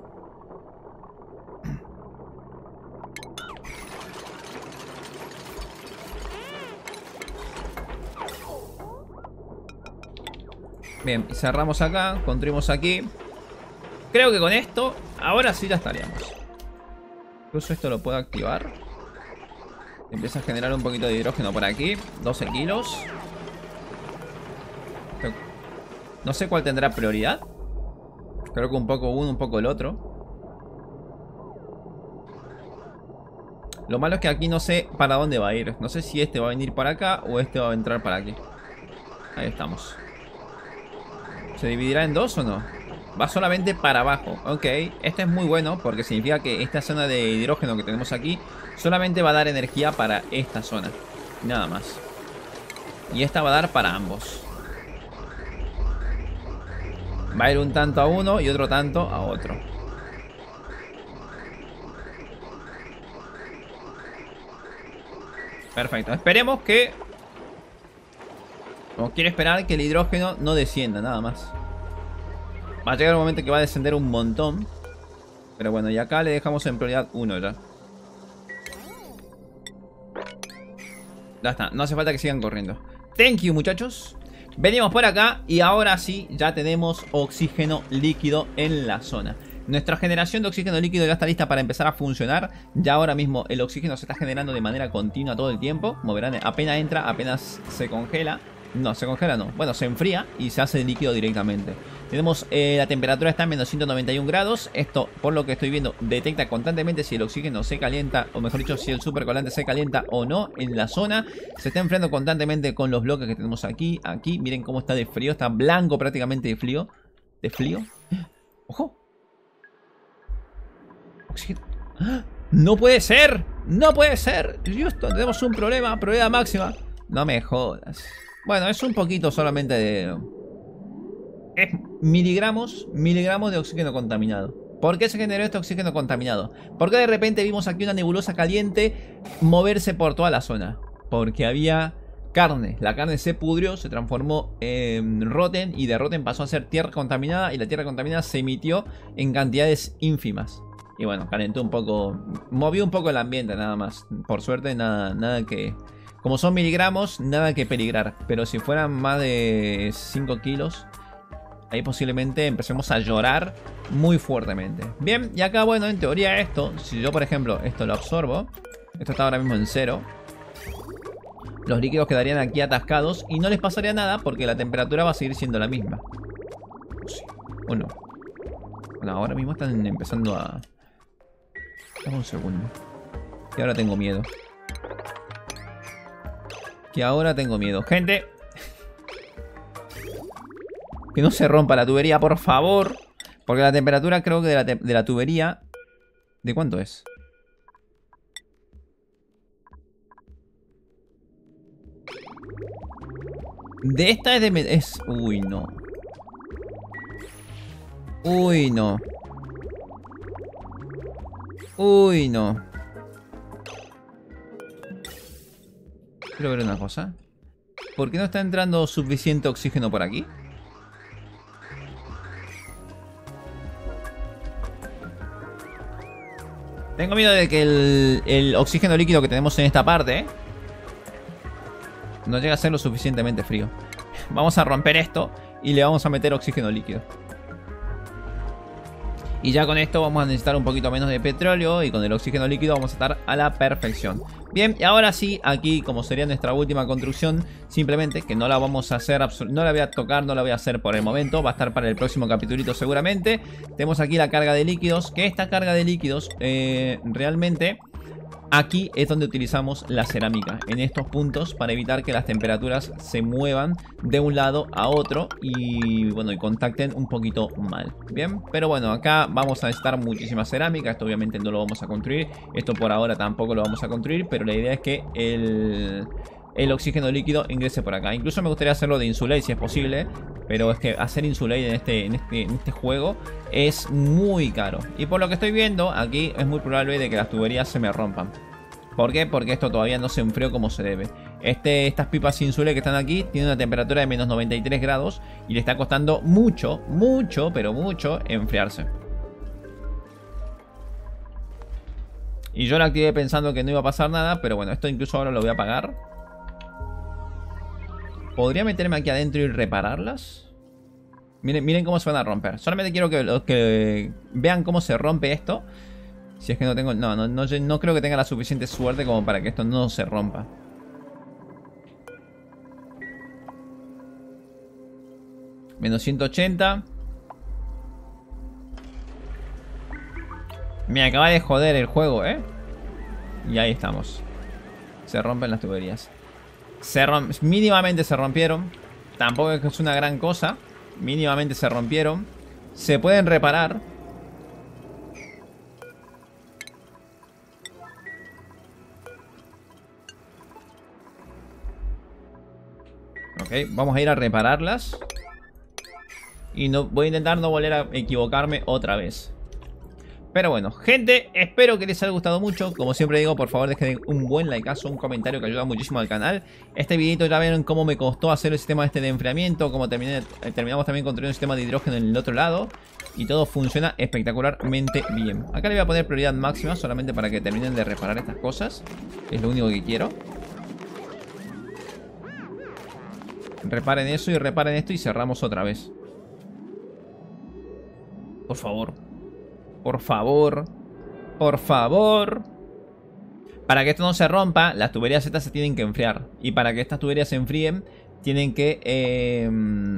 Bien, y cerramos acá. Construimos aquí. Creo que con esto, ahora sí ya estaríamos. Incluso esto lo puedo activar. Empieza a generar un poquito de hidrógeno por aquí. doce kilos. No sé cuál tendrá prioridad. Creo que un poco uno, un poco el otro. Lo malo es que aquí no sé para dónde va a ir. No sé si este va a venir para acá o este va a entrar para aquí. Ahí estamos. ¿Se dividirá en dos o no? Va solamente para abajo. Ok, esto es muy bueno porque significa que esta zona de hidrógeno que tenemos aquí solamente va a dar energía para esta zona. Nada más. Y esta va a dar para ambos. Va a ir un tanto a uno y otro tanto a otro. Perfecto. Esperemos que... Como quiero esperar que el hidrógeno no descienda, nada más. Va a llegar un momento que va a descender un montón. Pero bueno, y acá le dejamos en prioridad uno ya. Ya está, no hace falta que sigan corriendo. Thank you, muchachos. Venimos por acá y ahora sí ya tenemos oxígeno líquido en la zona. Nuestra generación de oxígeno líquido ya está lista para empezar a funcionar. Ya ahora mismo el oxígeno se está generando de manera continua todo el tiempo. Como verán, apenas entra, apenas se congela. No, se congela no. Bueno, se enfría y se hace líquido directamente. Tenemos eh, la temperatura está en menos ciento noventa y un grados. Esto, por lo que estoy viendo, detecta constantemente si el oxígeno se calienta, o mejor dicho, si el supercolante se calienta o no en la zona. Se está enfriando constantemente con los bloques que tenemos aquí, aquí. Miren cómo está de frío, está blanco prácticamente de frío. ¿De frío? ¡Ojo! Oxígeno. ¡No puede ser! ¡No puede ser! Houston, tenemos un problema, probabilidad máxima. No me jodas. Bueno, es un poquito solamente de... Es miligramos, miligramos de oxígeno contaminado. ¿Por qué se generó este oxígeno contaminado? Porque de repente vimos aquí una nebulosa caliente moverse por toda la zona. Porque había carne. La carne se pudrió, se transformó en rotten y de rotten pasó a ser tierra contaminada. Y la tierra contaminada se emitió en cantidades ínfimas. Y bueno, calentó un poco, movió un poco el ambiente nada más. Por suerte nada, nada que... Como son miligramos, nada que peligrar. Pero si fueran más de cinco kilos, ahí posiblemente empecemos a llorar muy fuertemente. Bien, y acá, bueno, en teoría esto, si yo por ejemplo esto lo absorbo, esto está ahora mismo en cero, los líquidos quedarían aquí atascados y no les pasaría nada porque la temperatura va a seguir siendo la misma. Sí. ¿O no? Bueno, ahora mismo están empezando a... Dame un segundo. Que ahora tengo miedo. Que ahora tengo miedo. Gente. Que no se rompa la tubería, por favor. Porque la temperatura creo que de la, de la tubería... ¿De cuánto es? De esta es de... Es... Uy, no. Uy, no. Uy, no. Quiero ver una cosa. ¿Por qué no está entrando suficiente oxígeno por aquí? Tengo miedo de que el, el oxígeno líquido que tenemos en esta parte no llegue a ser lo suficientemente frío. Vamos a romper esto y le vamos a meter oxígeno líquido. Y ya con esto vamos a necesitar un poquito menos de petróleo. Y con el oxígeno líquido vamos a estar a la perfección. Bien, y ahora sí, aquí como sería nuestra última construcción, simplemente que no la vamos a hacer, no la voy a tocar, no la voy a hacer por el momento. Va a estar para el próximo capitulito seguramente. Tenemos aquí la carga de líquidos, que esta carga de líquidos eh, realmente... Aquí es donde utilizamos la cerámica, en estos puntos, para evitar que las temperaturas se muevan de un lado a otro y bueno, y contacten un poquito mal. Bien, pero bueno, acá vamos a necesitar muchísima cerámica. Esto obviamente no lo vamos a construir, esto por ahora tampoco lo vamos a construir, pero la idea es que el, el oxígeno líquido ingrese por acá. Incluso me gustaría hacerlo de insulate si es posible, pero es que hacer insulate en este, en este, en este juego es muy caro. Y por lo que estoy viendo, aquí es muy probable de que las tuberías se me rompan. ¿Por qué? Porque esto todavía no se enfrió como se debe. Este, estas pipas insulate que están aquí tienen una temperatura de menos noventa y tres grados y le está costando mucho, mucho, pero mucho enfriarse. Y yo la activé pensando que no iba a pasar nada, pero bueno, esto incluso ahora lo voy a apagar. ¿Podría meterme aquí adentro y repararlas? Miren, miren cómo se van a romper. Solamente quiero que, que vean cómo se rompe esto. Si es que no tengo... No, no, no, no creo que tenga la suficiente suerte como para que esto no se rompa. Menos ciento ochenta. Me acaba de joder el juego, ¿eh? Y ahí estamos. Se rompen las tuberías. Se romp... Mínimamente se rompieron. Tampoco es que es una gran cosa. Mínimamente se rompieron. Se pueden reparar. Ok, vamos a ir a repararlas. Y no, voy a intentar no volver a equivocarme otra vez. Pero bueno, gente, espero que les haya gustado mucho. Como siempre digo, por favor dejen un buen likeazo, un comentario que ayuda muchísimo al canal. Este videito ya vieron cómo me costó hacer el sistema este de enfriamiento, cómo terminé, terminamos también construyendo un sistema de hidrógeno en el otro lado. Y todo funciona espectacularmente bien. Acá le voy a poner prioridad máxima solamente para que terminen de reparar estas cosas. Es lo único que quiero. Reparen eso y reparen esto y cerramos otra vez. Por favor. Por favor. Por favor. Para que esto no se rompa, las tuberías estas se tienen que enfriar. Y para que estas tuberías se enfríen, tienen que... Eh,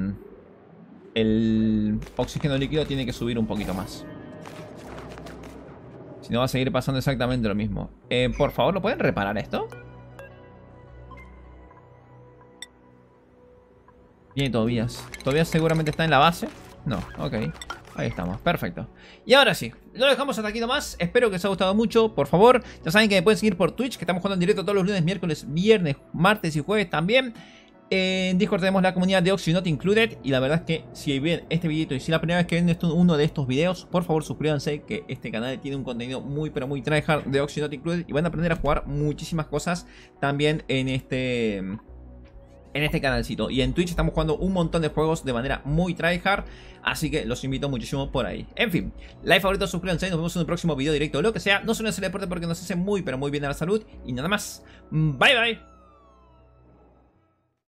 el oxígeno líquido tiene que subir un poquito más. Si no va a seguir pasando exactamente lo mismo. Eh, por favor, ¿lo pueden reparar esto? Bien, Tobías. Tobías seguramente está en la base. No, ok. Ahí estamos, perfecto. Y ahora sí, lo dejamos hasta aquí nomás. Espero que os haya gustado mucho, por favor. Ya saben que me pueden seguir por Twitch, que estamos jugando en directo todos los lunes, miércoles, viernes, martes y jueves también. En Discord tenemos la comunidad de Oxy Not Included. Y la verdad es que si ven este videito y si es la primera vez que ven esto, uno de estos videos, por favor suscríbanse, que este canal tiene un contenido muy pero muy tryhard de Oxy Not Included. Y van a aprender a jugar muchísimas cosas también en este... en este canalcito. Y en Twitch estamos jugando un montón de juegos de manera muy tryhard, así que los invito muchísimo por ahí. En fin, like, favorito, suscríbanse, nos vemos en un próximo video directo o lo que sea. No se olviden hacer deporte porque nos hace muy pero muy bien a la salud. Y nada más, bye bye.